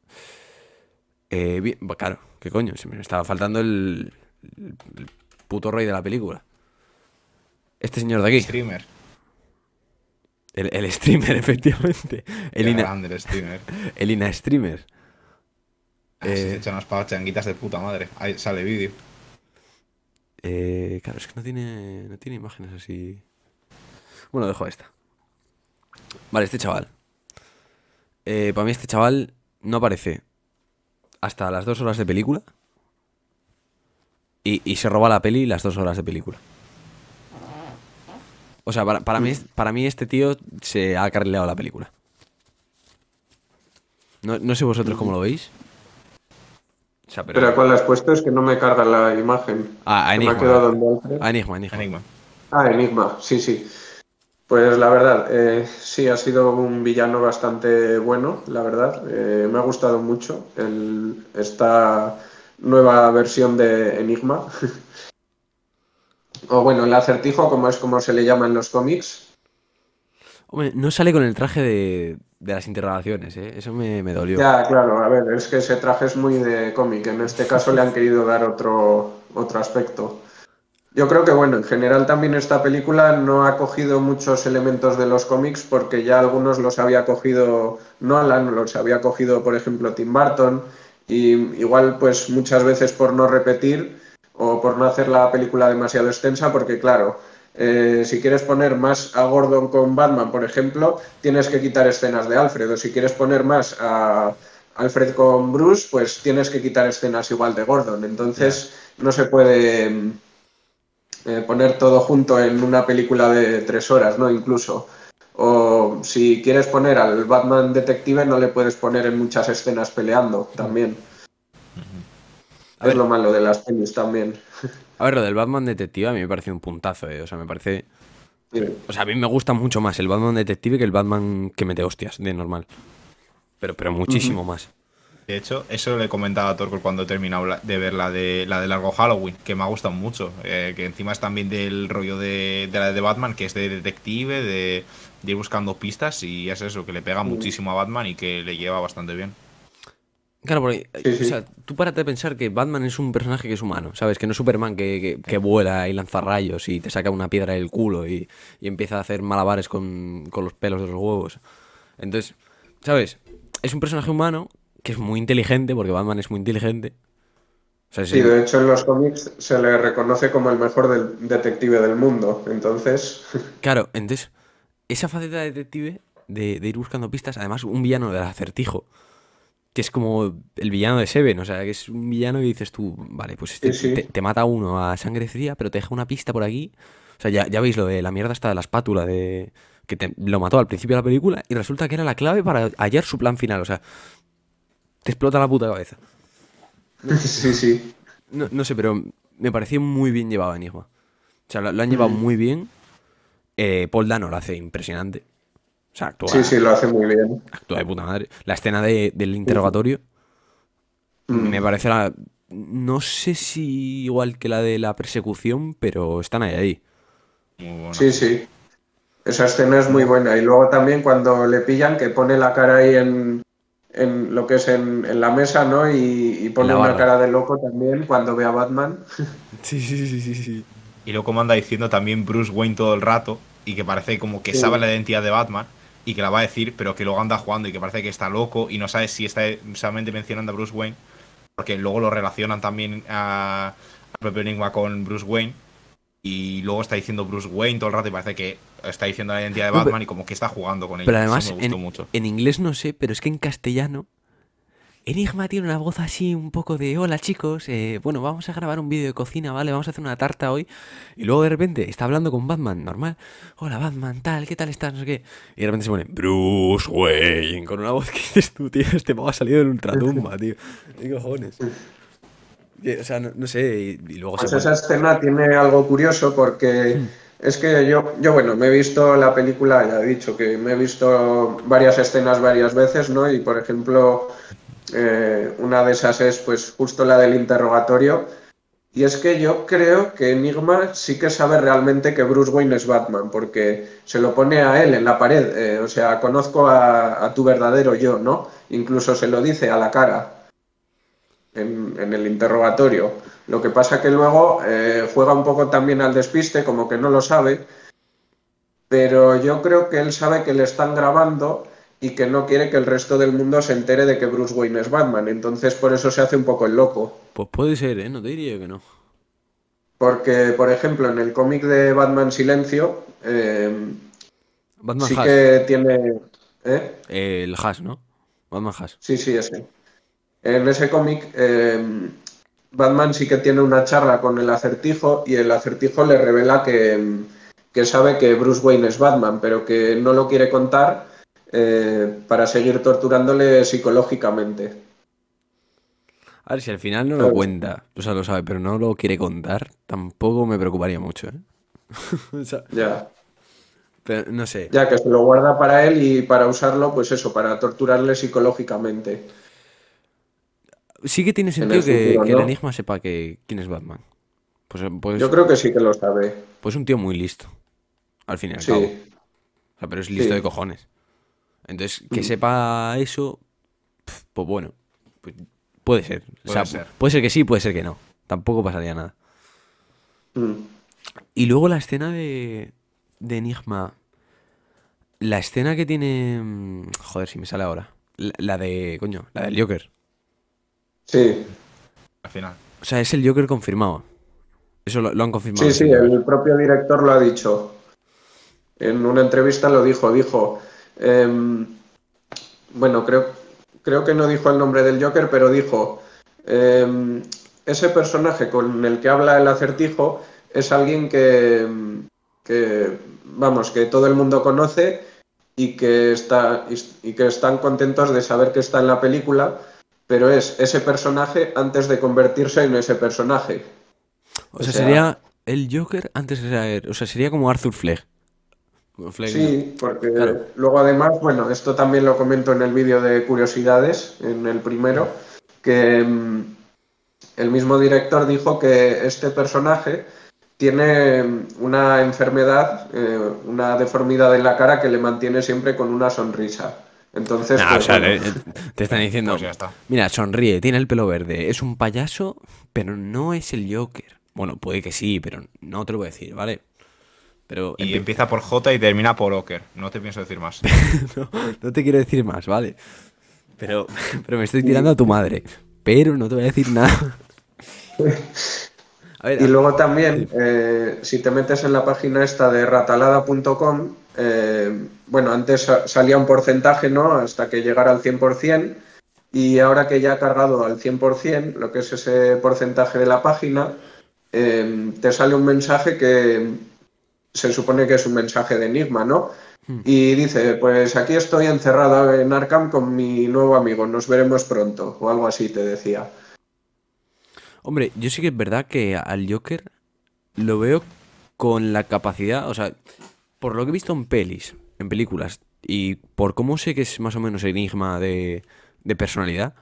eh, bien- bah, claro, ¿qué coño? Se me estaba faltando el, el- el puto rey de la película. Este señor de aquí. Streamer. El, el streamer, efectivamente. El, Qué ina, grande el streamer. el ina streamer. Así se Eh, echa unas pachanguitas de puta madre. Ahí sale vídeo. eh, claro, es que no tiene, no tiene imágenes así. Bueno, dejo esta. Vale, este chaval. Eh, para mí este chaval no aparece hasta las dos horas de película. Y, y se roba la peli las dos horas de película. O sea, para, para mí, para mí este tío se ha carrileado la película. No, no sé vosotros cómo lo veis. O sea, pero... Pero ¿cuál has puesto? Es que no me carga la imagen. Ah, a Se me ha Enigma. quedado en Alfred. A Enigma, Enigma. Enigma. Ah, Enigma, sí, sí. Pues la verdad, eh, sí, ha sido un villano bastante bueno, la verdad. Eh, me ha gustado mucho el- esta nueva versión de Enigma. O bueno, el acertijo, como es como se le llama en los cómics. Hombre, no sale con el traje de, de las interrogaciones, ¿eh? Eso me, me dolió. Ya, claro, a ver, es que ese traje es muy de cómic. En este caso le han querido dar otro, otro aspecto. Yo creo que, bueno, en general también esta película no ha cogido muchos elementos de los cómics porque ya algunos los había cogido Nolan, los había cogido, por ejemplo, Tim Burton, y igual, pues muchas veces por no repetir, o por no hacer la película demasiado extensa, porque claro, eh, si quieres poner más a Gordon con Batman, por ejemplo, tienes que quitar escenas de Alfred, o si quieres poner más a Alfred con Bruce, pues tienes que quitar escenas igual de Gordon. Entonces yeah. no se puede eh, poner todo junto en una película de tres horas, ¿no? Incluso. O si quieres poner al Batman detective, no le puedes poner en muchas escenas peleando también. A es ver, lo malo de las pelis también. A ver, lo del Batman detective a mí me parece un puntazo, ¿eh? O sea, me parece... Sí. O sea, a mí me gusta mucho más el Batman detective que el Batman que mete hostias, de normal. Pero, pero muchísimo uh-huh. más. De hecho, eso le he comentado a Torco cuando he terminado de ver la de la de Largo Halloween, que me ha gustado mucho. Eh, que encima es también del rollo de, de la de Batman, que es de detective, de, de ir buscando pistas, y es eso, que le pega uh-huh. muchísimo a Batman y que le lleva bastante bien. Claro, porque, sí, sí. o sea, tú párate a pensar que Batman es un personaje que es humano, ¿sabes? Que no es Superman que, que, que vuela y lanza rayos y te saca una piedra del culo y, y empieza a hacer malabares con, con los pelos de los huevos. Entonces, ¿sabes? Es un personaje humano que es muy inteligente, porque Batman es muy inteligente. O sea, sí, el... de hecho en los cómics se le reconoce como el mejor del detective del mundo, entonces... Claro, entonces, esa faceta de detective, de, de ir buscando pistas, además un villano del Acertijo, que es como el villano de Seven, o sea, que es un villano que dices tú, vale, pues este sí, sí. Te, te mata uno a sangre fría, pero te deja una pista por aquí. O sea, ya, ya veis lo de la mierda esta de la espátula, de que te, lo mató al principio de la película y resulta que era la clave para hallar su plan final, o sea, te explota la puta cabeza. No, sí, sí. No, no sé, pero me pareció muy bien llevado Enigma. O sea, lo, lo han llevado mm. muy bien. Eh, Paul Dano lo hace impresionante. O sea, actúa, sí, sí, lo hace muy bien. Actúa de puta madre. La escena de, del interrogatorio mm. me parece la... No sé si igual que la de la persecución, pero están ahí, ahí. Muy buena. Sí, sí. Esa escena es muy buena. Y luego también cuando le pillan, que pone la cara ahí en, en lo que es en, en la mesa, ¿no? Y, y pone una cara de loco también cuando ve a Batman. Sí, sí, sí, sí, sí. Y luego como anda diciendo también Bruce Wayne todo el rato, y que parece como que sí. sabe la identidad de Batman, y que la va a decir, pero que luego anda jugando y que parece que está loco y no sabe si está solamente mencionando a Bruce Wayne, porque luego lo relacionan también a, a propio Enigma con Bruce Wayne, y luego está diciendo Bruce Wayne todo el rato y parece que está diciendo la identidad de Batman, no, pero, y como que está jugando con ella. Pero además, eso me gustó en, mucho. En inglés no sé, pero es que en castellano Enigma tiene una voz así un poco de hola chicos, eh, bueno, vamos a grabar un vídeo de cocina, ¿vale? Vamos a hacer una tarta hoy. Y luego de repente está hablando con Batman, normal. Hola Batman, tal, ¿qué tal estás? No sé qué. Y de repente se pone Bruce Wayne, con una voz que dices tú, tío, este pavo ha salido del ultratumba, tío. ¿Qué cojones? O sea, no, no sé, y, y luego pues se esa pone... escena tiene algo curioso porque... Hmm. Es que yo, yo, bueno, me he visto la película, ya he dicho que me he visto varias escenas varias veces, ¿no? Y, por ejemplo, eh, una de esas es, pues, justo la del interrogatorio. Y es que yo creo que Enigma sí que sabe realmente que Bruce Wayne es Batman, porque se lo pone a él en la pared. Eh, o sea, conozco a, a tu verdadero yo, ¿no? Incluso se lo dice a la cara. En, en el interrogatorio. Lo que pasa que luego eh, juega un poco también al despiste, como que no lo sabe, pero yo creo que él sabe que le están grabando y que no quiere que el resto del mundo se entere de que Bruce Wayne es Batman, entonces por eso se hace un poco el loco. Pues puede ser, ¿eh? No te diría que no. Porque, por ejemplo, en el cómic de Batman Silencio, eh, Batman sí Hash. que tiene... ¿eh? El Hash, ¿no? Batman Hash. Sí, sí, ese. En ese cómic, eh, Batman sí que tiene una charla con el Acertijo y el Acertijo le revela que, que sabe que Bruce Wayne es Batman, pero que no lo quiere contar eh, para seguir torturándole psicológicamente. A ver, si al final no lo cuenta, o sea, lo sabe, pero no lo quiere contar, tampoco me preocuparía mucho, ¿eh? O sea, ya. Pero no sé. Ya que se lo guarda para él y para usarlo, pues eso, para torturarle psicológicamente. Sí que tiene sentido que, futuro, que ¿no? el Enigma sepa que quién es Batman. Pues, pues, Yo creo que sí que lo sabe. Pues un tío muy listo, al fin y al sí. cabo. O sea, pero es listo sí. de cojones. Entonces, que mm. sepa eso, pues bueno, pues puede ser. Puede, o sea, ser. puede ser que sí, puede ser que no. Tampoco pasaría nada. Mm. Y luego la escena de, de Enigma. La escena que tiene... Joder, si me sale ahora. La, la de... Coño, la del Joker. Sí. Al final. O sea, es el Joker confirmado. Eso lo, lo han confirmado. Sí, sí, el propio director lo ha dicho. En una entrevista lo dijo, dijo, em, bueno, creo, creo que no dijo el nombre del Joker, pero dijo, em, ese personaje con el que habla el Acertijo es alguien que, que, vamos, que todo el mundo conoce y que está, y que están contentos de saber que está en la película, pero es ese personaje antes de convertirse en ese personaje. O O sea, sea, sería el Joker antes de ser... O sea, sería como Arthur Fleck. Bueno, Fleck no. sí, porque Claro. luego además, bueno, esto también lo comento en el vídeo de curiosidades, en el primero, que mm, el mismo director dijo que este personaje tiene mm, una enfermedad, eh, una deformidad en la cara que le mantiene siempre con una sonrisa. Entonces, Nah, o pues sea, bueno, le- te están diciendo... Pues ya está. Mira, sonríe, tiene el pelo verde, es un payaso, pero no es el Joker. Bueno, puede que sí, pero no te lo voy a decir, ¿vale? Pero Y empie- empieza por J y termina por Oker. No te pienso decir más. no, no te quiero decir más, ¿vale? Pero, pero me estoy tirando y, a tu madre. Pero no te voy a decir nada. A ver, y a- luego también, eh, si te metes en la página esta de ratalada punto com, eh, bueno, antes sa- salía un porcentaje, ¿no? Hasta que llegara al cien por ciento, y ahora que ya ha cargado al cien por ciento, lo que es ese porcentaje de la página, eh, te sale un mensaje que se supone que es un mensaje de Enigma, ¿no? Hmm. Y dice, pues aquí estoy encerrado en Arkham con mi nuevo amigo, nos veremos pronto, o algo así te decía. hombre, yo sí que es verdad que al Joker lo veo con la capacidad, o sea, por lo que he visto en pelis, en películas, y por cómo sé que es más o menos enigma de, de personalidad,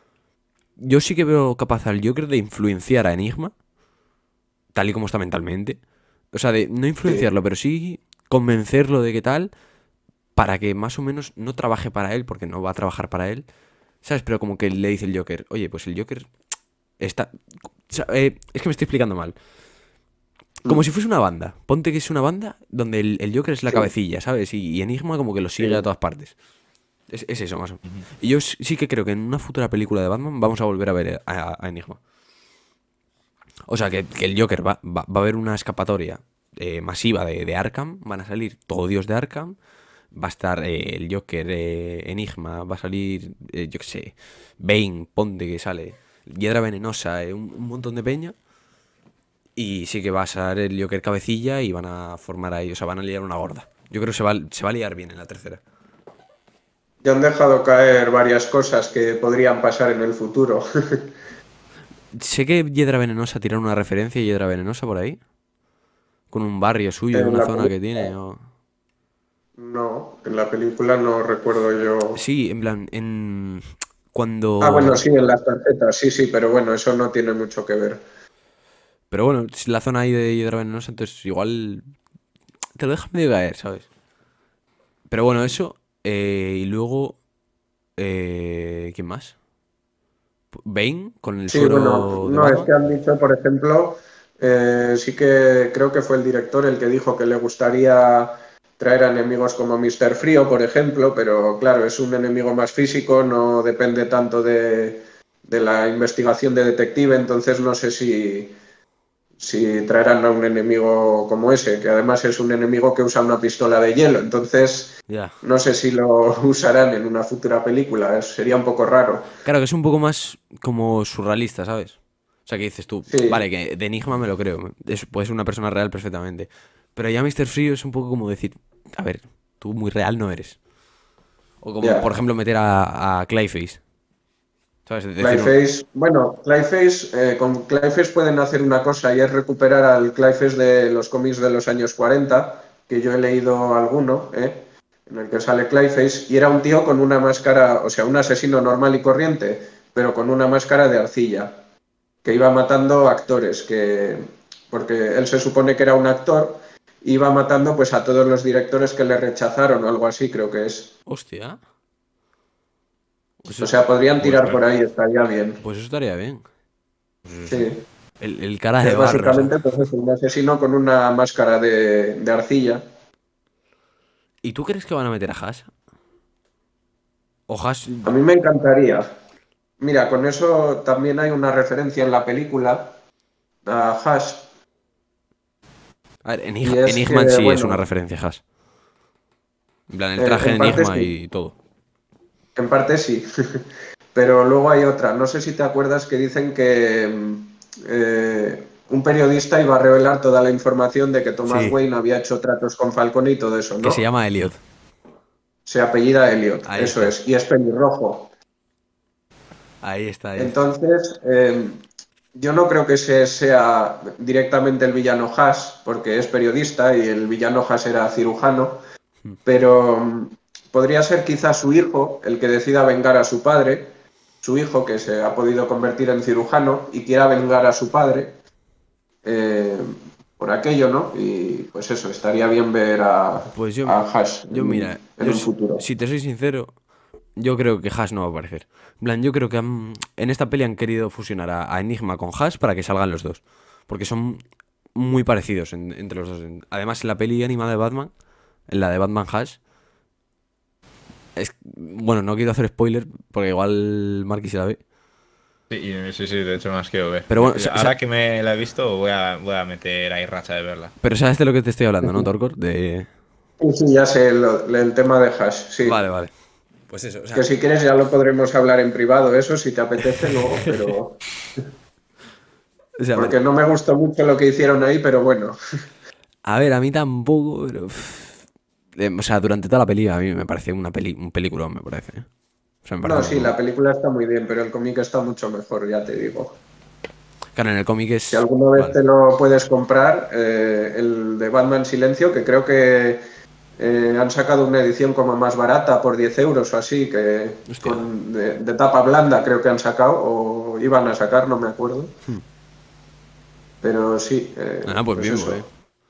yo sí que veo capaz al Joker de influenciar a Enigma, tal y como está mentalmente. O sea, de no Sí, influenciarlo, pero sí convencerlo de que tal, para que más o menos no trabaje para él, porque no va a trabajar para él, ¿sabes? Pero como que le dice el Joker, oye, pues el Joker está... o sea, eh, es que me estoy explicando mal. Como si fuese una banda. Ponte que es una banda donde el, el Joker es la sí, cabecilla, ¿sabes? Y, y Enigma como que lo sigue a sí. todas partes. Es, es eso, más o menos. Y yo s- sí que creo que en una futura película de Batman vamos a volver a ver a, a Enigma. O sea, que, que el Joker va, va, va a haber una escapatoria eh, masiva de, de Arkham. Van a salir todos Dios de Arkham. Va a estar eh, el Joker eh, Enigma. Va a salir, eh, yo qué sé, Bane, ponte que sale. Hiedra Venenosa, eh, un, un montón de peña. Y sí que va a ser el Joker cabecilla y van a formar ahí, o sea, van a liar una gorda. Yo creo que se va, se va a liar bien en la tercera. Ya han dejado caer varias cosas que podrían pasar en el futuro. Sé que Hiedra Venenosa tiraron una referencia a Hiedra Venenosa por ahí. Con un barrio suyo, En una la zona que tiene. película, o- no, en la película no recuerdo yo. Sí, en plan, en... Ah, bueno, Cuando... sí, en las tarjetas, sí, sí, pero bueno, eso no tiene mucho que ver. Pero bueno, es la zona ahí de Hiedra Venenosa, entonces igual te lo dejas medio caer, ¿sabes? Pero bueno, eso. eh, y luego... eh, ¿quién más? Bane, con el Sí, bueno, suero de no, es Batman. que han dicho, por ejemplo, eh, sí que creo que fue el director el que dijo que le gustaría traer a enemigos como míster Frío, por ejemplo, pero claro, es un enemigo más físico, no depende tanto de, de la investigación de detective, entonces no sé si, si traerán a un enemigo como ese, que además es un enemigo que usa una pistola de hielo, entonces Ya. no sé si lo usarán en una futura película, sería un poco raro. Claro, que es un poco más como surrealista, ¿sabes? O sea, que dices tú, vale, Sí, que de Enigma me lo creo, es, puede ser una persona real perfectamente. Pero ya míster Frío es un poco como decir, a ver, tú muy real no eres. O como, por ya. ejemplo, meter a, a Clayface, ¿sabes? Decir, un- Clayface, bueno, Clayface, eh, con Clayface pueden hacer una cosa y es recuperar al Clayface de los cómics de los años cuarenta, que yo he leído alguno, ¿eh? En el que sale Clayface, y era un tío con una máscara, o sea, un asesino normal y corriente, pero con una máscara de arcilla, que iba matando actores, que, porque él se supone que era un actor, iba matando pues a todos los directores que le rechazaron o algo así, creo que es. hostia, pues, O eso- sea, podrían Puede tirar ser. por ahí, estaría bien. pues eso estaría bien. Sí, sí. Sí. El, el cara Que de es barro, ¿sabes? básicamente pues, es un asesino con una máscara de, de arcilla. ¿Y tú crees que van a meter a Hash? O Hash... A mí me encantaría. Mira, con eso también hay una referencia en la película a Hash, A ver, Y Enig- es Enigma en que, sí es bueno, una referencia a Haas. En plan, el eh, traje de en parte Enigma sí, y todo. en parte sí. Pero luego hay otra. No sé si te acuerdas que dicen que mm, eh, un periodista iba a revelar toda la información de que Thomas Sí, Wayne había hecho tratos con Falcone y todo eso, que se ¿no? llama Elliot. Se apellida Elliot, Ahí eso está. es, y es pelirrojo. Ahí está, ahí está. Entonces, eh, yo no creo que ese sea directamente el villano Haas, porque es periodista y el villano Haas era cirujano, pero mm, podría ser quizás su hijo el que decida vengar a su padre, su hijo que se ha podido convertir en cirujano y quiera vengar a su padre eh, por aquello, ¿no? Y pues eso, estaría bien ver a, Pues yo, a Haas yo en, mira, en yo un si, futuro. si te soy sincero, yo creo que Haas no va a aparecer. En plan, yo creo que han- en esta peli han querido fusionar a, a Enigma con Haas para que salgan los dos. Porque son muy parecidos en- entre los dos. En- Además, en la peli animada de Batman, en la de Batman Haas, es, bueno, no quiero hacer spoiler porque igual Marky se la ve. Sí, y- sí, sí, de hecho más quiero ver. Pero bueno, sa- Ahora sa- que me la he visto, voy a, voy a meter ahí racha de verla. pero sabes de lo que te estoy hablando, ¿no, Torcor? De... Sí, sí, ya sé lo- el tema de Haas, sí. Vale, vale. Pues eso, o Que sea, si quieres ya lo podremos hablar en privado, eso si te apetece luego, pero o sea, porque no me gustó mucho lo que hicieron ahí, pero bueno. a ver, a mí tampoco, pero... uff, eh, o sea, durante toda la peli a mí me parece una peli, un peliculón, me parece. ¿Eh? O sea, me parece No, un sí, la peliculón. película está muy bien, pero el cómic está mucho mejor, ya te digo. Claro, en el cómic Si es... alguna vez Vale. te lo puedes comprar, eh, el de Batman Silencio, que creo que eh, han sacado una edición como más barata por diez euros o así, que Hostia. con, de, de tapa blanda creo que han sacado, o iban a sacar, no me acuerdo. Hmm. Pero sí, eh, Ah, pues pues bien, eso. eh.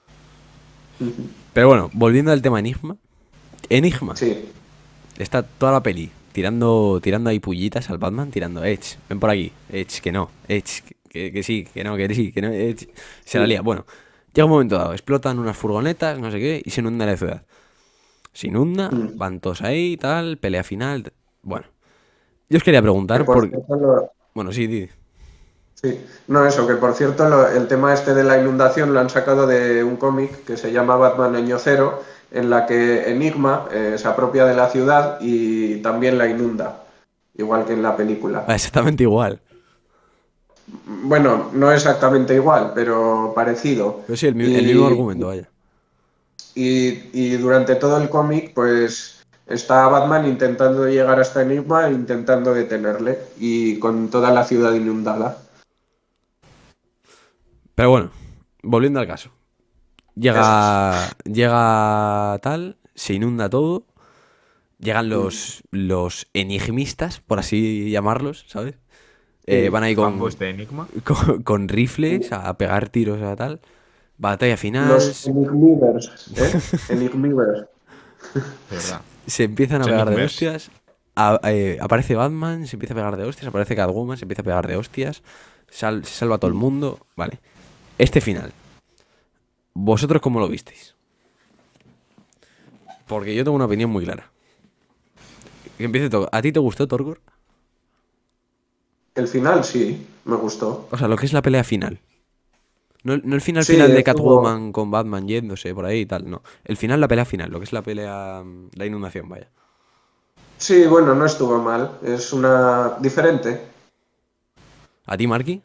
Pero bueno, volviendo al tema Enigma. Enigma. Sí, Está toda la peli tirando, tirando ahí pullitas al Batman, tirando Edge, ven por aquí, Edge, que no, Edge, que, que sí, que no, que sí, que no, Edge. Se la lía. Bueno, llega un momento dado, explotan unas furgonetas, no sé qué, y se inunda la ciudad. Se inunda, Mm. van todos ahí, tal, pelea final. t- Bueno, yo os quería que preguntar por por... cierto lo- Bueno, sí, di. sí. No, eso, que por cierto lo- el tema este de la inundación lo han sacado de un cómic que se llama Batman Año Cero, en la que Enigma eh, se apropia de la ciudad y también la inunda, igual que en la película. Ah, exactamente igual. Bueno, no exactamente igual, pero parecido. Pero sí, el, mi- el mismo Y, argumento, vaya. y- y durante todo el cómic, pues está Batman intentando llegar hasta Enigma, e intentando detenerle, y con toda la ciudad inundada. Pero bueno, volviendo al caso. Eso es. Llega, llega tal, se inunda todo. Llegan Mm. los, los enigmistas, por así llamarlos, ¿sabes? Sí. Eh, van ahí Campo con, este Enigma. con, con rifles a pegar tiros a tal. Batalla final. Los s- Enigmivers, ¿eh? Enigmivers. De verdad. Se empiezan a Los pegar de Enigmers. hostias. a- eh, aparece Batman, se empieza a pegar de hostias. Aparece Catwoman, se empieza a pegar de hostias. sal- se salva todo el mundo. Vale. Este final. ¿Vosotros cómo lo visteis? Porque yo tengo una opinión muy clara. Que empiece todo. ¿A ti te gustó, Torgor? El final sí, me gustó. O sea, lo que es la pelea final. No, no el final Sí, final de estuvo- Catwoman con Batman yéndose por ahí y tal, no. El final, la pelea final, lo que es la pelea, mm, la inundación, vaya. Sí, bueno, no estuvo mal. Es una diferente. ¿A ti, Marky?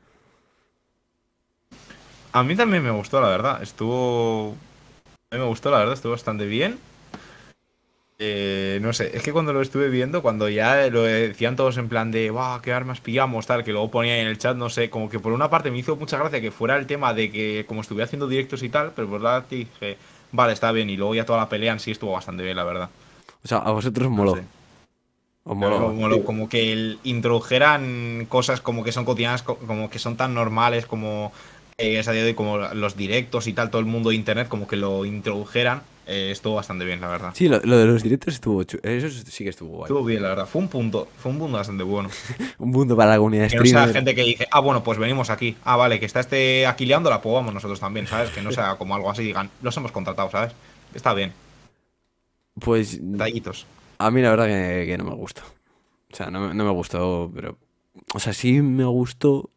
A mí también me gustó, la verdad. Estuvo. A mí me gustó, la verdad, estuvo bastante bien. Eh, no sé, es que cuando lo estuve viendo, cuando ya lo decían todos en plan de, ¡guau! ¿Qué armas pillamos? Tal, que luego ponía en el chat, no sé, como que por una parte me hizo mucha gracia que fuera el tema de que, como estuve haciendo directos y tal, pero por la parte dije, vale, está bien. Y luego ya toda la pelea en sí estuvo bastante bien, la verdad. O sea, a vosotros os No moló. sé. Os Pero moló. como, lo- como que el- introdujeran cosas como que son cotidianas, co- como que son tan normales como eh, es a día de hoy, como los directos y tal, todo el mundo de internet, como que lo introdujeran, eh, estuvo bastante bien, la verdad. Sí, lo, lo de los directos estuvo chu- Eso sí que estuvo guay. Estuvo bien, la verdad. Fue un punto, fue un punto bastante bueno. Un punto para la comunidad Que no sea streamer. gente que dice, ah, bueno, pues venimos aquí. Ah, vale, que está este aquí liándola, pues vamos nosotros también, ¿sabes? Que no sea como algo así, digan, los hemos contratado, ¿sabes? Está bien, Pues detallitos. a mí la verdad que, que no me gustó. O sea, no, me- no me gustó, pero... O sea, sí me gustó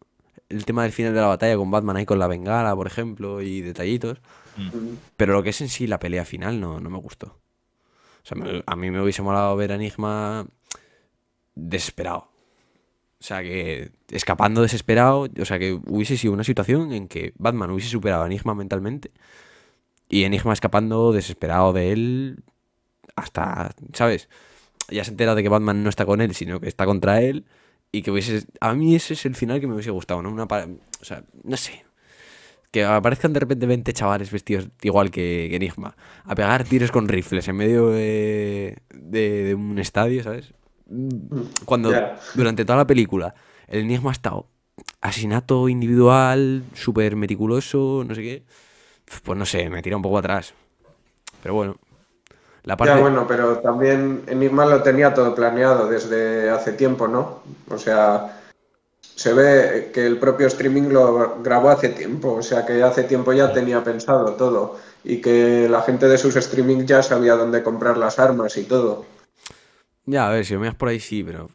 el tema del final de la batalla con Batman ahí con la bengala, por ejemplo, y detallitos. Mm. Pero lo que es en sí la pelea final no, no me gustó. O sea, me- a mí me hubiese molado ver a Enigma desesperado. O sea, que escapando desesperado, o sea, que hubiese sido una situación en que Batman hubiese superado a Enigma mentalmente y Enigma escapando desesperado de él hasta, ¿sabes? Ya se entera de que Batman no está con él, sino que está contra él y que hubiese... A mí ese es el final que me hubiese gustado, ¿no? Una pa- O sea, no sé. Que aparezcan de repente veinte chavales vestidos igual que, que Enigma a pegar tiros con rifles en medio de, de, de un estadio, ¿sabes? Mm. Cuando Ya. durante toda la película el Enigma ha estado asesinato individual, súper meticuloso, no sé qué, pues no sé, me tira un poco atrás. Pero bueno, la Ya, parte... bueno, pero también Enigma lo tenía todo planeado desde hace tiempo, ¿no? O sea, se ve que el propio streaming lo grabó hace tiempo, o sea que hace tiempo ya tenía pensado todo y que la gente de sus streaming ya sabía dónde comprar las armas y todo. Ya, a ver, si lo miras por ahí sí, pero...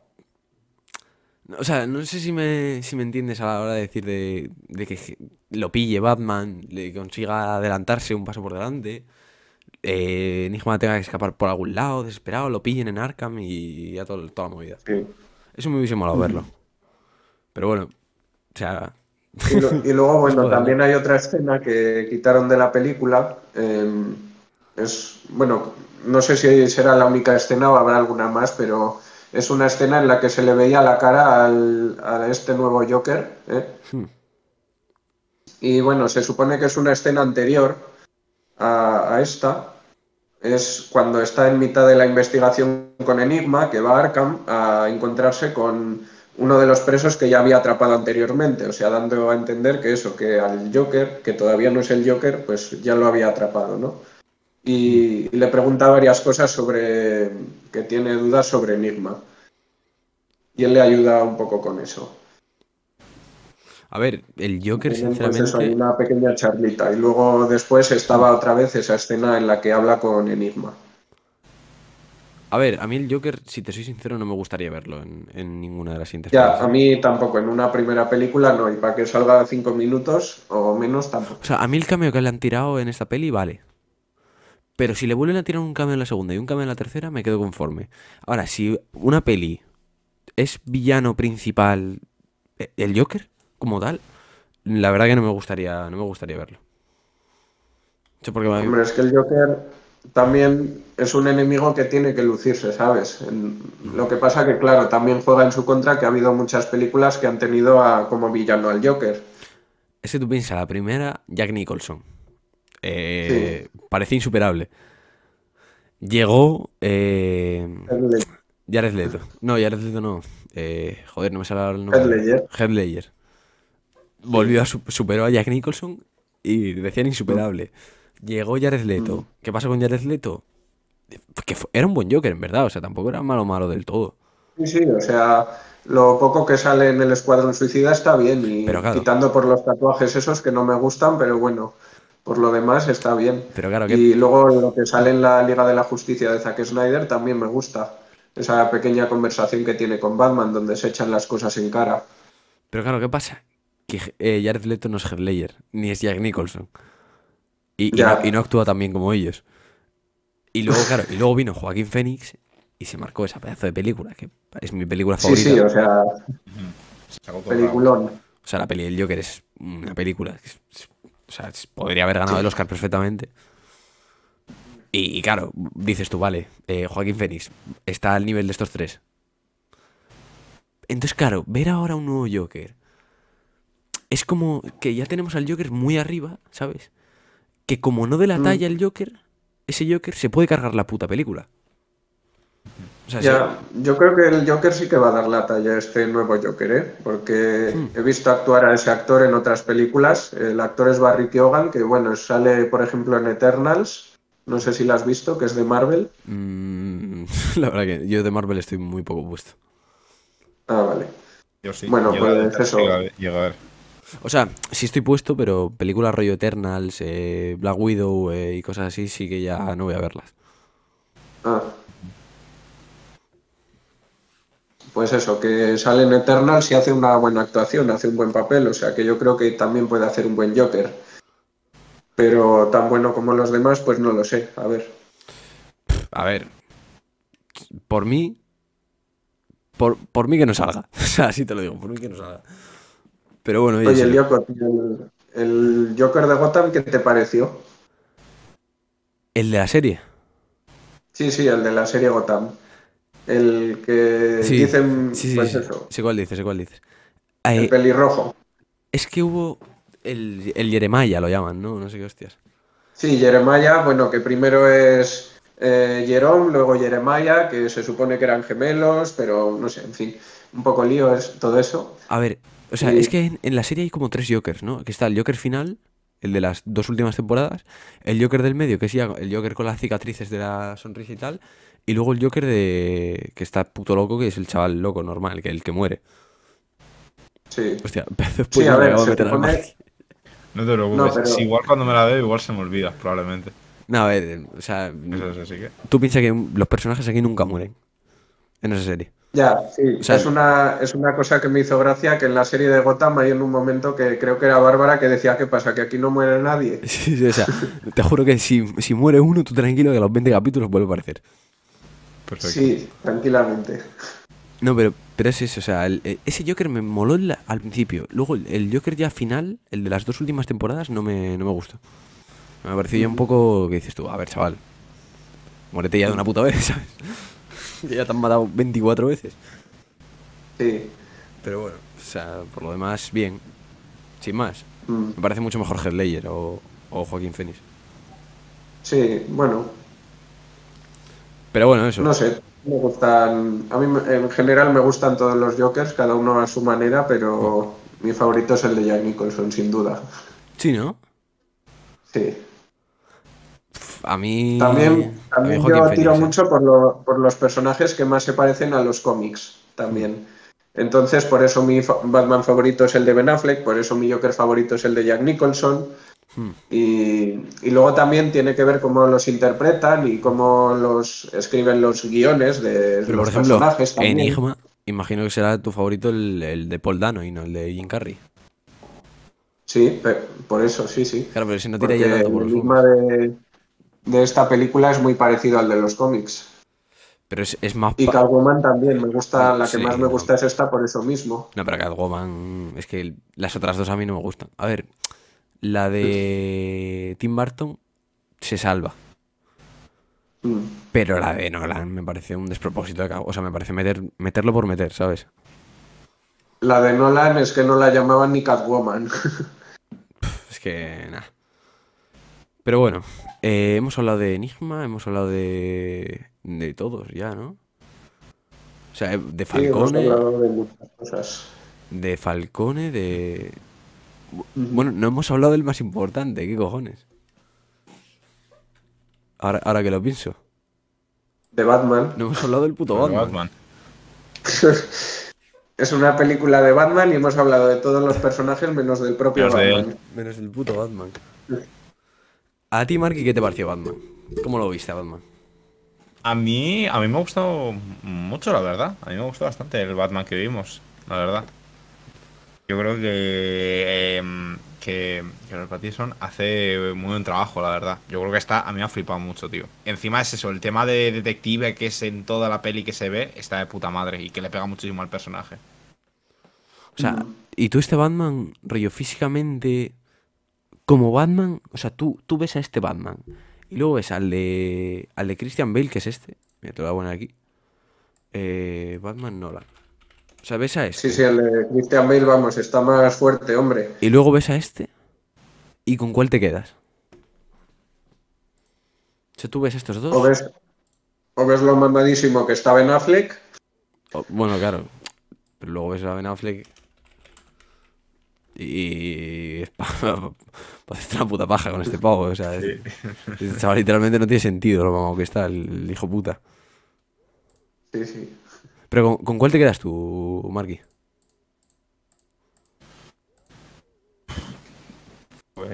O sea, no sé si me, si me entiendes a la hora de decir de, de que je- lo pille Batman, le consiga adelantarse un paso por delante, eh, Enigma tenga que escapar por algún lado, desesperado, lo pillen en Arkham y ya todo- toda la movida. Sí. Eso me hubiese molado Ujú. verlo. Pero bueno, o sea... Y, lo- y luego, bueno, Joder, ¿no? también hay otra escena que quitaron de la película. eh, es, bueno, no sé si será la única escena o habrá alguna más, pero es una escena en la que se le veía la cara al, a este nuevo Joker, ¿eh? Hmm. Y bueno, se supone que es una escena anterior a, a esta. Es cuando está en mitad de la investigación con Enigma, que va a Arkham a encontrarse con uno de los presos que ya había atrapado anteriormente, o sea, dando a entender que eso, que al Joker, que todavía no es el Joker, pues ya lo había atrapado, ¿no? Y, y le pregunta varias cosas sobre, que tiene dudas sobre Enigma, y él le ayuda un poco con eso. A ver, el Y Joker, tienen pues eso, hay sinceramente... una pequeña charlita, y luego después hmm. estaba otra vez esa escena en la que habla con Enigma. A ver, a mí el Joker, si te soy sincero, no me gustaría verlo en, en ninguna de las siguientes Ya, pelis, a ¿eh? mí tampoco, en una primera película no, y para que salga cinco minutos o menos O tampoco. sea, a mí el cameo que le han tirado en esta peli, vale. Pero si le vuelven a tirar un cameo en la segunda y un cameo en la tercera, me quedo conforme. Ahora, si una peli es villano principal eh, el Joker, como tal, la verdad que no me gustaría, no me gustaría verlo. O sea, porque me- Hombre, es que el Joker también es un enemigo que tiene que lucirse, ¿sabes? En- lo que pasa que, claro, también juega en su contra que ha habido muchas películas que han tenido a, como villano al Joker. es que tú piensas, la primera, Jack Nicholson. Sí, Eh, parece insuperable. Llegó eh, Heath Led- Jared Leto. No, Jared Leto no. Eh, joder, no me sale ahora el Heath nombre. Ledger, Heath Ledger. sí. Volvió a su- superó a Jack Nicholson y decían insuperable. Llegó Jared Mm. Leto. ¿Qué pasa con Jared Leto? Que fue- era un buen Joker, en verdad. O sea, tampoco era malo malo del todo. Sí, sí, o sea, lo poco que sale en el Escuadrón Suicida está bien, Pero y claro, quitando por los tatuajes esos que no me gustan, pero bueno, por lo demás está bien. pero claro, ¿qué, Y luego lo que sale en la Liga de la Justicia de Zack Snyder también me gusta. Esa pequeña conversación que tiene con Batman donde se echan las cosas en cara. pero claro, ¿qué pasa? Que eh, Jared Leto no es Heath Ledger, ni es Jack Nicholson. Y, y no, y Ya, no actúa tan bien como ellos. Y luego, claro, y luego vino Joaquín Phoenix y se marcó esa pedazo de película, que es mi película sí, sí, favorita. o sea, Se sacó todo el rabo. peliculón. O sea, la peli del Joker es una película que es- es- o sea, es- podría haber ganado el Sí, Oscar perfectamente. Y, y claro, dices tú, vale, eh, Joaquín Phoenix está al nivel de estos tres. Entonces, claro, ver ahora un nuevo Joker es como que ya tenemos al Joker muy arriba, ¿sabes? Que como no de la mm, talla el Joker, ese Joker se puede cargar la puta película. O sea, se... ya, yo creo que el Joker sí que va a dar la talla a este nuevo Joker, ¿eh? Porque Hmm. he visto actuar a ese actor en otras películas. El actor es Barry Keoghan, que bueno, sale por ejemplo en Eternals. No sé si la has visto, que es de Marvel. Mm, la verdad que yo de Marvel estoy muy poco puesto. Ah, vale. Yo sí. Bueno, Llega, pues llega, eso. llega a ver. O sea, sí estoy puesto, pero películas rollo Eternals, eh, Black Widow eh, y cosas así, sí que ya no voy a verlas. Ah, pues eso, que sale en Eternals y hace una buena actuación, hace un buen papel, o sea que yo creo que también puede hacer un buen Joker. Pero tan bueno como los demás, pues no lo sé, a ver. A ver, por mí, por, por mí que no salga. O sea, así te lo digo, por mí que no salga. Pero bueno, oye, Oye, se el le- Joker, el, el Joker de Gotham, ¿qué te pareció? el de la serie. Sí, sí, el de la serie Gotham. El que Sí, dicen, sí, sí, pues sí. eso, Sé cuál dices, sé cuál dices. el Eh, pelirrojo. es que hubo el, el Jeremiah, lo llaman, ¿no? No sé qué hostias. Sí, Jeremiah, bueno, que primero es eh, Jerome, luego Jeremiah, que se supone que eran gemelos, pero no sé, en fin, un poco lío es todo eso. A ver, o sea, es Y que en, en la serie hay como tres Jokers, ¿no? Que está el Joker final, el de las dos últimas temporadas, el Joker del medio, que es ya el Joker con las cicatrices de la sonrisa y tal, y luego el Joker de que está puto loco, que es el chaval loco normal, que el que muere. sí, Hostia, pedazo de sí, a spoiler le ver, acabo de se meter al supone, Marky. No te no, preocupes. Si pero igual cuando me la veo, igual se me olvida, probablemente. No, a ver, o sea, Eso es así que. tú piensas que los personajes aquí nunca mueren en esa serie. ya, O sí, sea, es una, es una cosa que me hizo gracia que en la serie de Gotham hay en un momento que creo que era Bárbara que decía, ¿qué pasa? ¿Que aquí no muere nadie? sí, sí, o sea, te juro que si, si muere uno, tú tranquilo que a los veinte capítulos vuelve a aparecer. Perfecto. Sí, tranquilamente. No, pero, pero es eso, o sea, el- e- ese Joker me moló en la- al principio. Luego el, el Joker ya final, el de las dos últimas temporadas, no me, no me gustó. Me pareció ya un poco que dices tú, a ver, chaval, muérete ya de una puta vez, ¿sabes? Que ya te han matado veinticuatro veces. Sí. Pero bueno, o sea, por lo demás, bien. Sin más. Mm. Me parece mucho mejor Heath Ledger o, o Joaquín Phoenix. Sí, bueno, Pero bueno, eso. no sé, me gustan, a mí me- en general me gustan todos los Jokers, cada uno a su manera, pero mi favorito es el de Jack Nicholson, sin duda. Sí, ¿no? Sí. Pf, A mí. También, A mí también Joaquín yo tiro Phoenix, ¿eh? mucho por, lo- por los personajes que más se parecen a los cómics, Hmm, también. Entonces, por eso mi fa- Batman favorito es el de Ben Affleck, por eso mi Joker favorito es el de Jack Nicholson. hmm. Y, y luego también tiene que ver cómo los interpretan y cómo los escriben los guiones de Pero por los ejemplo, personajes también. Enigma, imagino que será tu favorito el, el de Paul Dano y no el de Jim Carrey. Sí, pe- por eso, sí, sí. Claro, pero si no tira ya Porque tanto el por los enigma cómics. de, de esta película es muy parecido al de los cómics. Pero es, es más. Y pa- Catwoman también, me gusta, la que más Sí, me no. gusta es esta por eso mismo. No, pero Catwoman. Es que el- las otras dos a mí no me gustan. A ver, la de Tim Burton se salva. Mm. Pero la de Nolan me parece un despropósito de cago. O sea, me parece meter, meterlo por meter, ¿sabes? La de Nolan es que no la llamaban ni Catwoman. Es que. Nada. Pero bueno, eh, hemos hablado de Enigma, hemos hablado de. de todos ya, ¿no? O sea, eh, de Sí, hemos Falcone, hablado de muchas cosas. de Falcone, de. Ujú. Bueno, no hemos hablado del más importante, ¿qué cojones? Ahora, ahora que lo pienso. De Batman. No hemos hablado del puto Pero Batman. Batman. Es una película de Batman y hemos hablado de todos los personajes menos del propio Menos de él. Batman. Menos el puto Batman. A ti, Marky, ¿qué te pareció Batman? ¿Cómo lo viste a Batman? A mí, a mí me ha gustado mucho, la verdad. A mí me gustó bastante el Batman que vimos, la verdad. Yo creo que, em, que, que Robert Pattinson hace muy buen trabajo, la verdad. Yo creo que está, a mí me ha flipado mucho, tío. Encima es eso, el tema de detective que es en toda la peli que se ve, está de puta madre y que le pega muchísimo al personaje. O sea, ¿y tú este Batman, rollo, físicamente, como Batman? O sea, tú, tú ves a este Batman y luego ves al de, al de Christian Bale, que es este. Mira, te lo voy a poner aquí. Eh, Batman Nolan. O sea, ves a Sí, este sí, el de Christian Bale, vamos, está más fuerte, hombre. y luego ves a este. ¿Y con cuál te quedas? O sea, tú ves a estos O dos. ves, o ves lo mamadísimo que está Ben Affleck. o- bueno, claro. Pero luego ves a Ben Affleck y es para hacerte una puta paja con este pavo. O sea, es- este chaval literalmente no tiene sentido lo mamado que está, el, el hijo puta. Sí, sí. Pero ¿con, con cuál te quedas tú, Marky?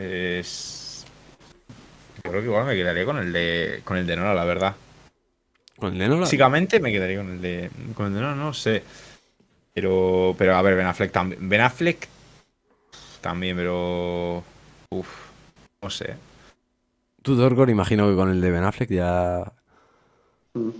Pues. Yo creo que igual me quedaría con el de. Con el de Nora, la verdad. ¿Con el de Nolan? Básicamente me quedaría con el de. Con el de no, no sé. Pero. Pero a ver, Ben Affleck también. Ben Affleck también, pero. Uf. No sé. Tú, Dorgor, imagino que con el de Ben Affleck ya. Mm.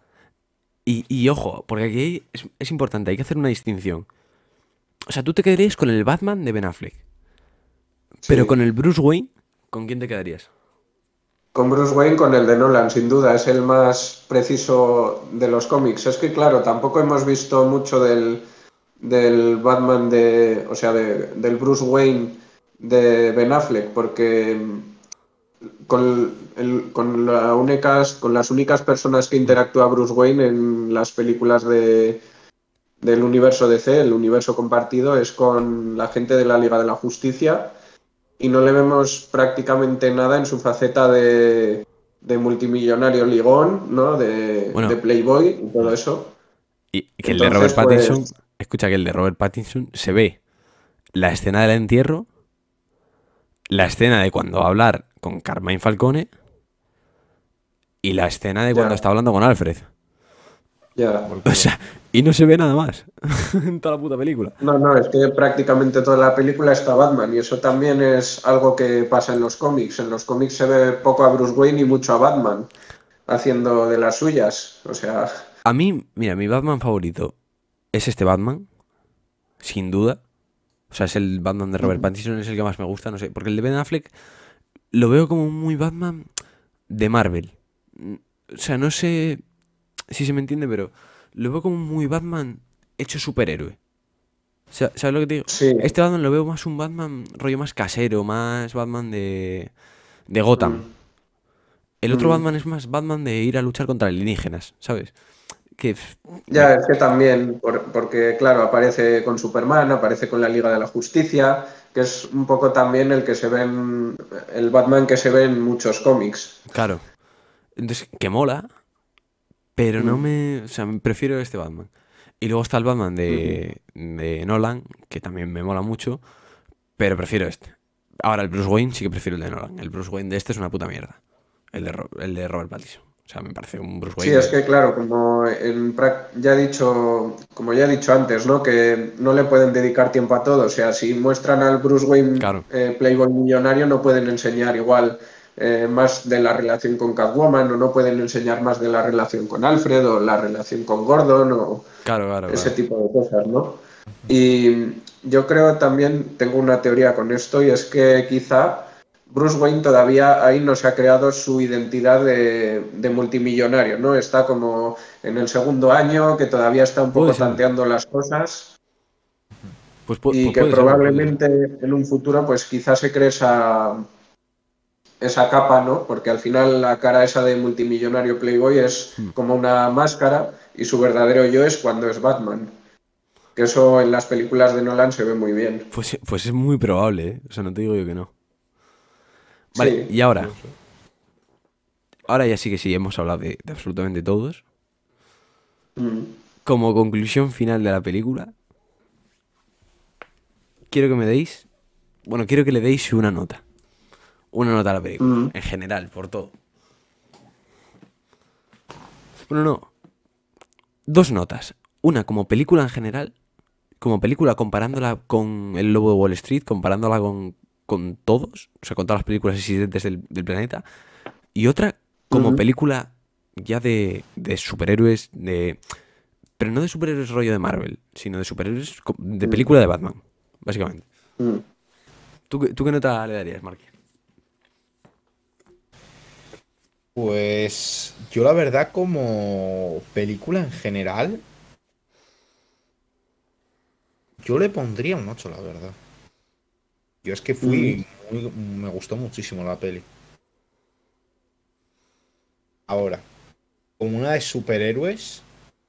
Y, y ojo, porque aquí hay- es, es importante, hay que hacer una distinción. O sea, tú te quedarías con el Batman de Ben Affleck. Pero Sí. con el Bruce Wayne, ¿con quién te quedarías? Con Bruce Wayne, con el de Nolan, sin duda, es el más preciso de los cómics. Es que, claro, tampoco hemos visto mucho del, del Batman de, o sea, de- del Bruce Wayne de Ben Affleck, porque con, el- con, la únicas, con las únicas personas que Mm. interactúa Bruce Wayne en las películas de, del universo D C, el universo compartido, es con la gente de la Liga de la Justicia y no le vemos prácticamente nada en su faceta de, de multimillonario ligón, ¿no? De, de Bueno, playboy y todo mm, eso. y y que el de Entonces, Robert pues, Pattinson, escucha que el de Robert Pattinson se ve la escena del entierro, la escena de cuando va a hablar con Carmine Falcone y la escena de cuando ya, está hablando con Alfred. ya. Por O culo. sea, y no se ve nada más en toda la puta película. No, no, es que prácticamente toda la película está Batman y eso también es algo que pasa en los cómics. En los cómics se ve poco a Bruce Wayne y mucho a Batman haciendo de las suyas. O sea, A mí, mira, mi Batman favorito es este Batman, sin duda. O sea, es el Batman de Robert Pattinson, es el que más me gusta, no sé. Porque el de Ben Affleck lo veo como muy Batman de Marvel. Mm, O sea, no sé si se me entiende, pero lo veo como muy Batman hecho superhéroe. O sea, ¿sabes lo que te digo? sí. Este Batman lo veo más un Batman rollo más casero, más Batman de, de Gotham. Mm, El otro mm. Batman es más Batman de ir a luchar contra alienígenas, ¿sabes? Que pff, Ya, me- es que también, por- porque claro, aparece con Superman, aparece con la Liga de la Justicia, que es un poco también el que se ve en, el Batman que se ve en muchos cómics. claro. Entonces, que mola, pero no Mm, me... O sea, me prefiero este Batman. Y luego está el Batman mm. de, de Nolan, que también me mola mucho, pero prefiero este. Ahora, el Bruce Wayne sí que prefiero el de Nolan. El Bruce Wayne de este es una puta mierda. El de, Ro- el de Robert Pattinson. O sea, me parece un Bruce Sí, Wayne es de... que claro, como en, prac- ya he dicho, como ya he dicho antes, ¿no? Que no le pueden dedicar tiempo a todo. O sea, si muestran al Bruce Wayne Claro, eh, Playboy millonario, no pueden enseñar igual eh, más de la relación con Catwoman, o no pueden enseñar más de la relación con Alfred, o la relación con Gordon, o claro, claro, ese claro. tipo de cosas, ¿no? Y yo creo también, tengo una teoría con esto, y es que quizá Bruce Wayne todavía ahí no se ha creado su identidad de, de multimillonario, ¿no? Está como en el segundo año, que todavía está un Puede poco ser. tanteando las cosas Pues, pu- y pues que puede serlo, puede serlo. probablemente en un futuro pues quizás se cree esa, esa capa, ¿no? Porque al final la cara esa de multimillonario Playboy es Hmm. como una máscara y su verdadero yo es cuando es Batman. Que eso en las películas de Nolan se ve muy bien. Pues, pues es muy probable, ¿eh? O sea, no te digo yo que no. Vale, Sí. y ahora, No sé. ahora ya sí que sí, hemos hablado de, de absolutamente todos. Mm. Como conclusión final de la película, quiero que me deis, bueno, quiero que le deis una nota. Una nota a la película, Mm. en general, por todo. Bueno, no, dos notas. Una como película en general, como película comparándola con El Lobo de Wall Street, comparándola con, con todos, o sea, con todas las películas existentes del, del planeta. Y otra como Mm. película ya de, de superhéroes, de... Pero no de superhéroes rollo de Marvel, sino de superhéroes co- de Mm. película de Batman, básicamente. Mm. ¿Tú, qué- tú qué nota le darías, Marky? Pues yo la verdad como película en general, yo le pondría un ocho la verdad. Yo es que Mm. fui muy- me gustó muchísimo la peli. Ahora, como una de superhéroes,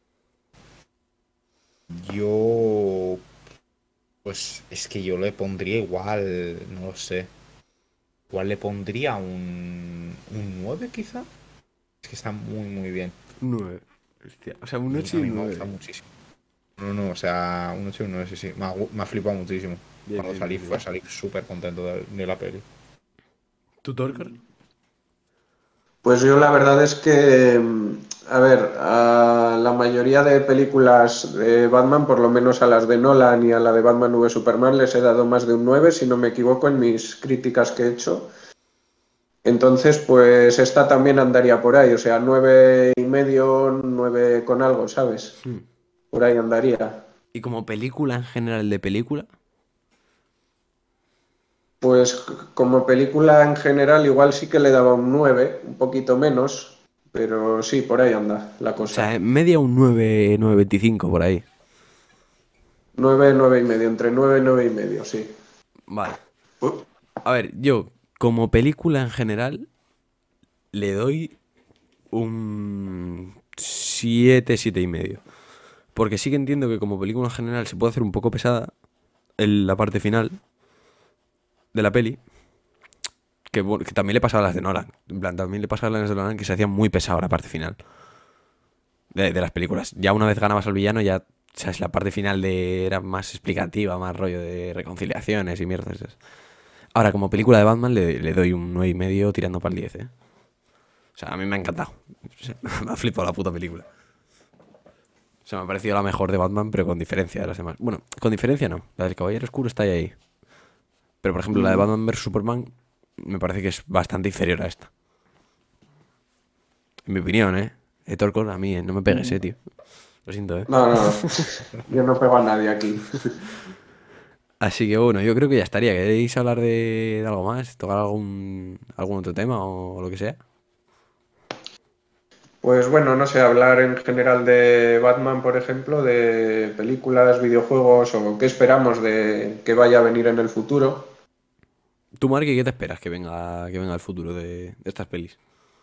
yo pues es que yo le pondría igual, no lo sé. Igual le pondría un un nueve quizá. Es que está muy muy bien. Nueve. Hostia, o sea, A un mí, ocho a y mí un me nueve. gusta muchísimo. No, no, o sea, un ocho y un nueve, sí, sí. Me ha, gu- me ha flipado muchísimo. Bien, Cuando bien, salí, bien, fue a bien. salir súper contento de, de la peli. ¿Tú, Torker? Pues yo la verdad es que, mm, a ver, a la mayoría de películas de Batman, por lo menos a las de Nolan y a la de Batman v Superman, les he dado más de un nueve si no me equivoco, en mis críticas que he hecho. Entonces, pues esta también andaría por ahí, o sea, nueve y medio, nueve con algo, ¿sabes? Hmm. Por ahí andaría. Y como película en general de película, Pues c- como película en general, igual sí que le daba un nueve, un poquito menos, pero sí, por ahí anda la o sea, cosa. en media un nueve nueve veinticinco por ahí. Nueve, nueve y medio, entre nueve y nueve y medio, sí. Vale. Uh, A ver, yo como película en general le doy un siete siete y medio. Porque sí que entiendo que como película en general se puede hacer un poco pesada en la parte final de la peli. Que, bueno, que también le pasaba a las de Nolan. En plan, también le pasaba a las de Nolan que se hacía muy pesado la parte final de, de las películas. Ya una vez ganabas al villano, ya, sabes, la parte final de, era más explicativa, más rollo de reconciliaciones y mierdas esas. Ahora, como película de Batman, le, le doy un nueve y medio tirando para el diez, ¿eh? O sea, a mí me ha encantado. O sea, me ha flipado la puta película. O sea, me ha parecido la mejor de Batman, pero con diferencia de las demás. Bueno, con diferencia no. La del Caballero Oscuro está ahí. ahí. Pero, por ejemplo, la de mm, Batman versus Superman me parece que es bastante inferior a esta. En mi opinión, ¿eh? Héctor, a mí, ¿eh? No me pegues, ¿eh, tío? Lo siento, ¿eh? No, no, yo no pego a nadie aquí. Así que bueno, yo creo que ya estaría. ¿Queréis hablar de, de algo más? ¿Tocar algún, algún otro tema o lo que sea? Pues bueno, no sé, hablar en general de Batman, por ejemplo, de películas, videojuegos o qué esperamos de que vaya a venir en el futuro. Tú, Marky, ¿qué te esperas que venga, que venga el futuro de, de estas pelis?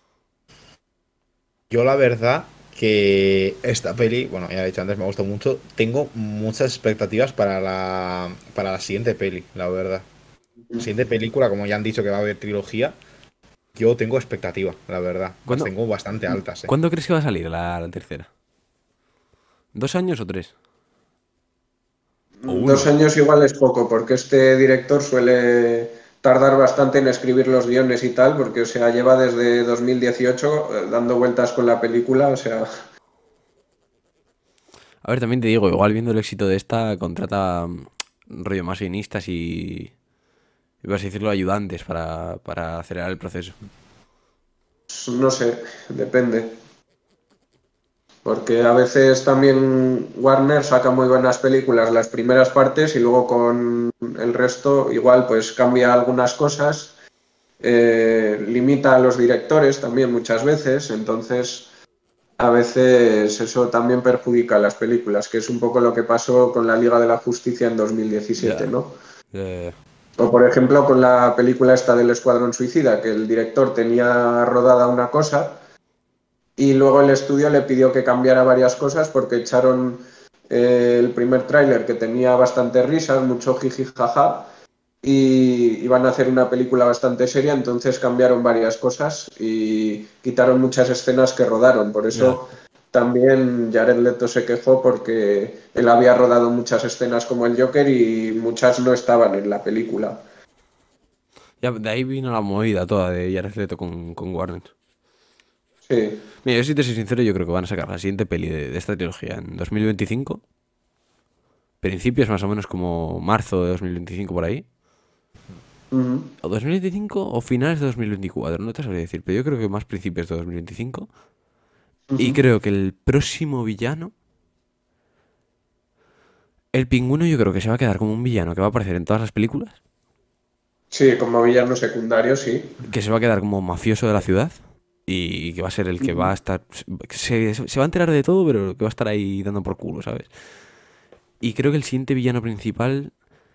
Yo la verdad que esta peli, bueno, ya he dicho antes, me gustó mucho. Tengo muchas expectativas para la, para la siguiente peli, la verdad. La siguiente película, como ya han dicho que va a haber trilogía, yo tengo expectativa, la verdad. Las ¿Cuándo, tengo bastante altas, eh. ¿cuándo crees que va a salir la, la tercera? ¿Dos años o tres? ¿O Dos uno? años igual es poco, porque este director suele tardar bastante en escribir los guiones y tal, porque, o sea, lleva desde dos mil dieciocho eh, dando vueltas con la película, o sea, A ver, también te digo, igual viendo el éxito de esta, contrata mm, rollo más guionistas y, y por así decirlo, ayudantes para, para acelerar el proceso. no sé, depende. Porque a veces también Warner saca muy buenas películas las primeras partes y luego con el resto igual pues cambia algunas cosas, eh, limita a los directores también muchas veces, entonces a veces eso también perjudica a las películas, que es un poco lo que pasó con la Liga de la Justicia en dos mil diecisiete, Ya. ¿no? Eh, O por ejemplo con la película esta del Escuadrón Suicida, que el director tenía rodada una cosa y luego el estudio le pidió que cambiara varias cosas porque echaron eh, el primer tráiler que tenía bastante risas, mucho jiji jaja, y iban a hacer una película bastante seria, entonces cambiaron varias cosas y quitaron muchas escenas que rodaron. Por ya. eso también Jared Leto se quejó porque él había rodado muchas escenas como el Joker y muchas no estaban en la película. Ya, de ahí vino la movida toda de Jared Leto con, con Warner. Sí. Mira, yo si te soy sincero, yo creo que van a sacar la siguiente peli de, de esta trilogía en dos mil veinticinco. Principios más o menos como marzo de dos mil veinticinco por ahí. Ujú. O dos mil veinticinco o finales de dos mil veinticuatro, no te sabría decir, pero yo creo que más principios de dos mil veinticinco. Y Ujú. creo que el próximo villano, el pingüino, yo creo que se va a quedar como un villano que va a aparecer en todas las películas, Sí, como villano secundario, sí. que se va a quedar como mafioso de la ciudad y que va a ser el que va a Ujú. estar... Se, se va a enterar de todo, pero que va a estar ahí dando por culo, ¿sabes? Y creo que el siguiente villano principal...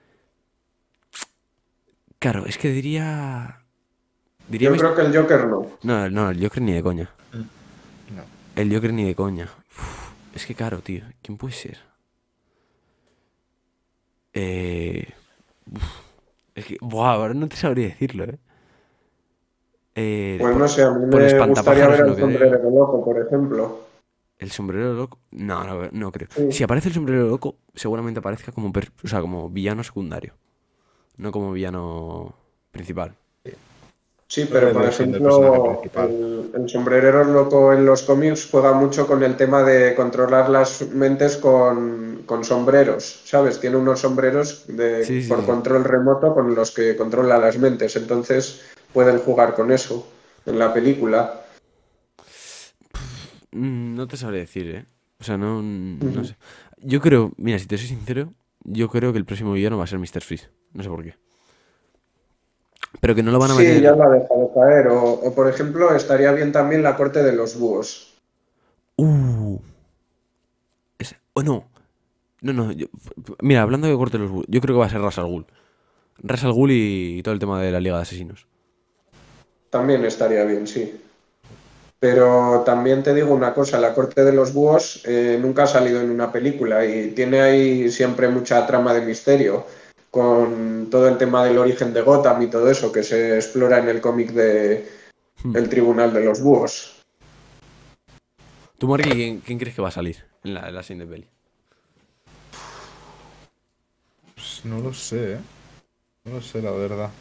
Claro, es que diría... Diría... Yo mis- creo que el Joker no. No, no, el Joker ni de coña. No. El Joker ni de coña. Uf, es que claro, tío. ¿Quién puede ser? Eh... Es que... Buah, ahora no te sabría decirlo, ¿eh? Eh, Pues por, no sé, a mí por me gustaría espantapájaros ver no al creo. sombrero loco, por ejemplo. El sombrero loco. No, no, no creo. Si Sí. aparece el sombrero loco, seguramente aparezca como, per- o sea, como villano secundario. No como villano principal. Sí, No pero le por veo siendo el personaje ejemplo, principal. el, el sombrerero loco en los cómics juega mucho con el tema de controlar las mentes con, con sombreros, ¿sabes? Tiene unos sombreros de, Sí, sí, por sí. control remoto con los que controla las mentes, entonces pueden jugar con eso en la película. Mm, No te sabré decir, ¿eh? O sea, no, no Ujú. sé. Yo creo, mira, si te soy sincero, yo creo que el próximo villano va a ser míster Freeze. No sé por qué. Pero que no lo van a Sí, ya meter. la ha dejado caer. O, o, por ejemplo, estaría bien también la corte de los búhos. Uh, ese- oh, no. No, no. yo- Mira, hablando de corte de los Ghul, yo creo que va a ser Ra's al Ghul. Ra's al Ghul y, y todo el tema de la Liga de Asesinos. También estaría bien, sí. Pero también te digo una cosa, la corte de los búhos eh, nunca ha salido en una película y tiene ahí siempre mucha trama de misterio, con todo el tema del origen de Gotham y todo eso que se explora en el cómic de Hmm. El Tribunal de los Búhos. ¿Tú, Marky, quién, quién crees que va a salir en la, en la siguiente peli? Pues no lo sé, ¿eh? No lo sé, la verdad.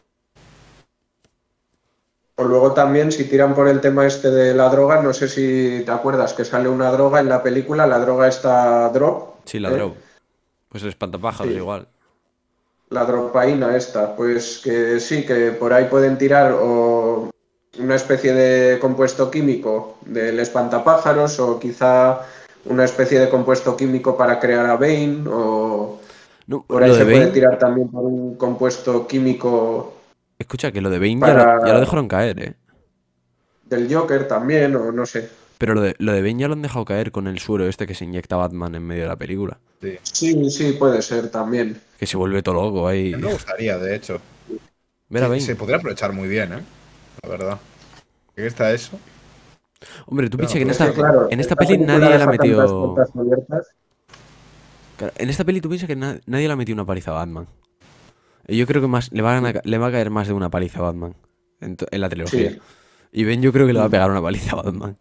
O luego también si tiran por el tema este de la droga, no sé si te acuerdas que sale una droga en la película, la droga está drop, Sí, la ¿eh? Drow. Pues el espantapájaros Sí, igual. la dropaína esta, pues que sí, que por ahí pueden tirar o una especie de compuesto químico del espantapájaros o quizá una especie de compuesto químico para crear a Bane o No, por ahí lo de se puede Bane. tirar también por un compuesto químico Escucha, que lo de Bane ya lo, ya lo para dejaron caer, ¿eh? del Joker también o no sé. Pero lo de, lo de Bane ya lo han dejado caer con el suero este que se inyecta Batman en medio de la película. Sí. Sí, sí, puede ser también. Que se vuelve todo loco A mí ahí. me gustaría, de hecho. Ver a Sí, se Bane. podría aprovechar muy bien, ¿eh? La verdad. ¿Qué está eso? Hombre, tú Pero piensas no que en Es que esta, aprovecharía. claro, en esta esta peli película nadie le ha deja tantas metido. puertas abiertas. Claro, en esta peli tú piensas que na- nadie le ha metido una paliza a Batman. Y yo creo que más le, van a ca- le va a caer más de una paliza a Batman en, to- en la trilogía. Sí, Y Ben yo creo que le va a mm, pegar una paliza a Batman.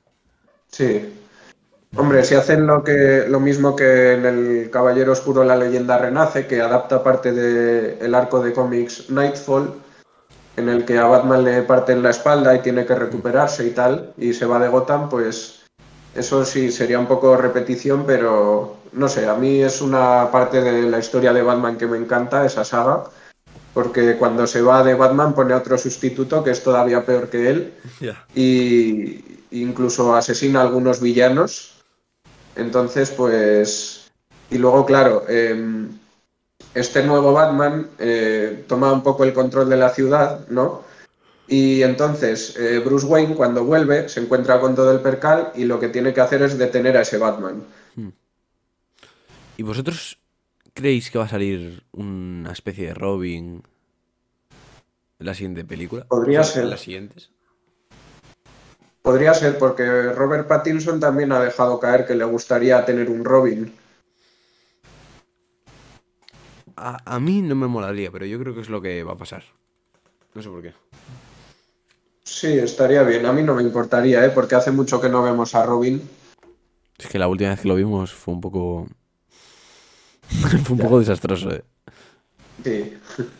sí. Hombre, si hacen lo que lo mismo que en el Caballero Oscuro la leyenda renace, que adapta parte del arco de cómics Nightfall, en el que a Batman le parten la espalda y tiene que Mm. recuperarse y tal, y se va de Gotham, pues eso sí sería un poco repetición, pero no sé, a mí es una parte de la historia de Batman que me encanta, esa saga, porque cuando se va de Batman pone a otro sustituto que es todavía peor que él Ya. y incluso asesina a algunos villanos. Entonces, pues... Y luego, claro, eh, este nuevo Batman eh, toma un poco el control de la ciudad, ¿no? Y entonces eh, Bruce Wayne cuando vuelve se encuentra con todo el percal y lo que tiene que hacer es detener a ese Batman. Mm. ¿Y vosotros creéis que va a salir una especie de Robin en la siguiente película? O Podría sea, en ser, las siguientes. podría ser porque Robert Pattinson también ha dejado caer que le gustaría tener un Robin. A, a mí no me molaría, pero yo creo que es lo que va a pasar. No sé por qué. Sí, estaría bien. A mí no me importaría, ¿eh? Porque hace mucho que no vemos a Robin. Es que la última vez que lo vimos fue un poco. Fue un Ya. poco desastroso, eh. Sí.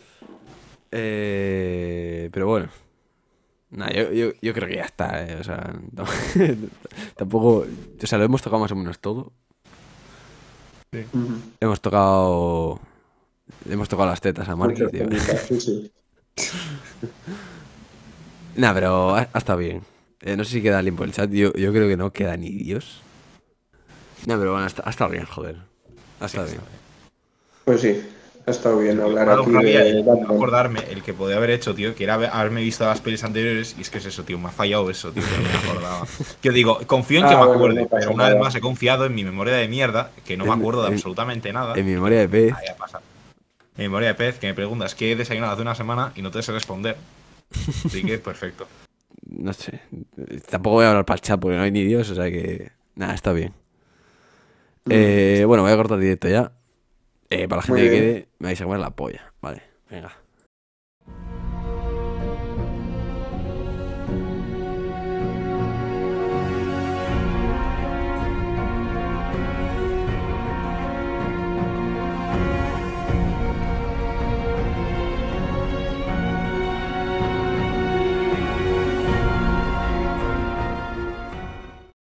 Eh, pero bueno. Nah, yo, yo, yo creo que ya está, eh. O sea, no- tampoco. O sea, lo hemos tocado más o menos todo. Sí. Ujú. Hemos tocado. Hemos tocado las tetas a Marky, Muchos tío. temitas, sí, sí. Nah, pero ha, ha estado bien. Eh, no sé si queda alguien por el chat. Yo, yo creo que no queda ni Dios. Nah, pero bueno, ha, esta- ha estado bien, joder. Ha Sí, estado bien. está bien. Pues sí, ha estado bien Tío, hablar me ha dado aquí rabia de el no Batman. acordarme, el que podía haber hecho, tío, que era haber- haberme visto las pelis anteriores, y es que es eso, tío, me ha fallado eso, tío, que no me acordaba. Que digo, confío en que Ah, me bueno, acuerde, no pasa pero una vez nada. más he confiado en mi memoria de mierda, que no me En, acuerdo de en- absolutamente nada. en mi memoria de pez. Ahí ha pasado. Mi memoria de pez, que me preguntas qué he desayunado hace una semana y no te sé responder. Así que, perfecto. No sé. Tampoco voy a hablar para el chat porque no hay ni Dios, o sea que. Nada, está bien. Mm, Eh, bueno, voy a cortar directo ya. Eh, para la gente Muy que bien. quede, me vais a comer la polla. Vale, venga.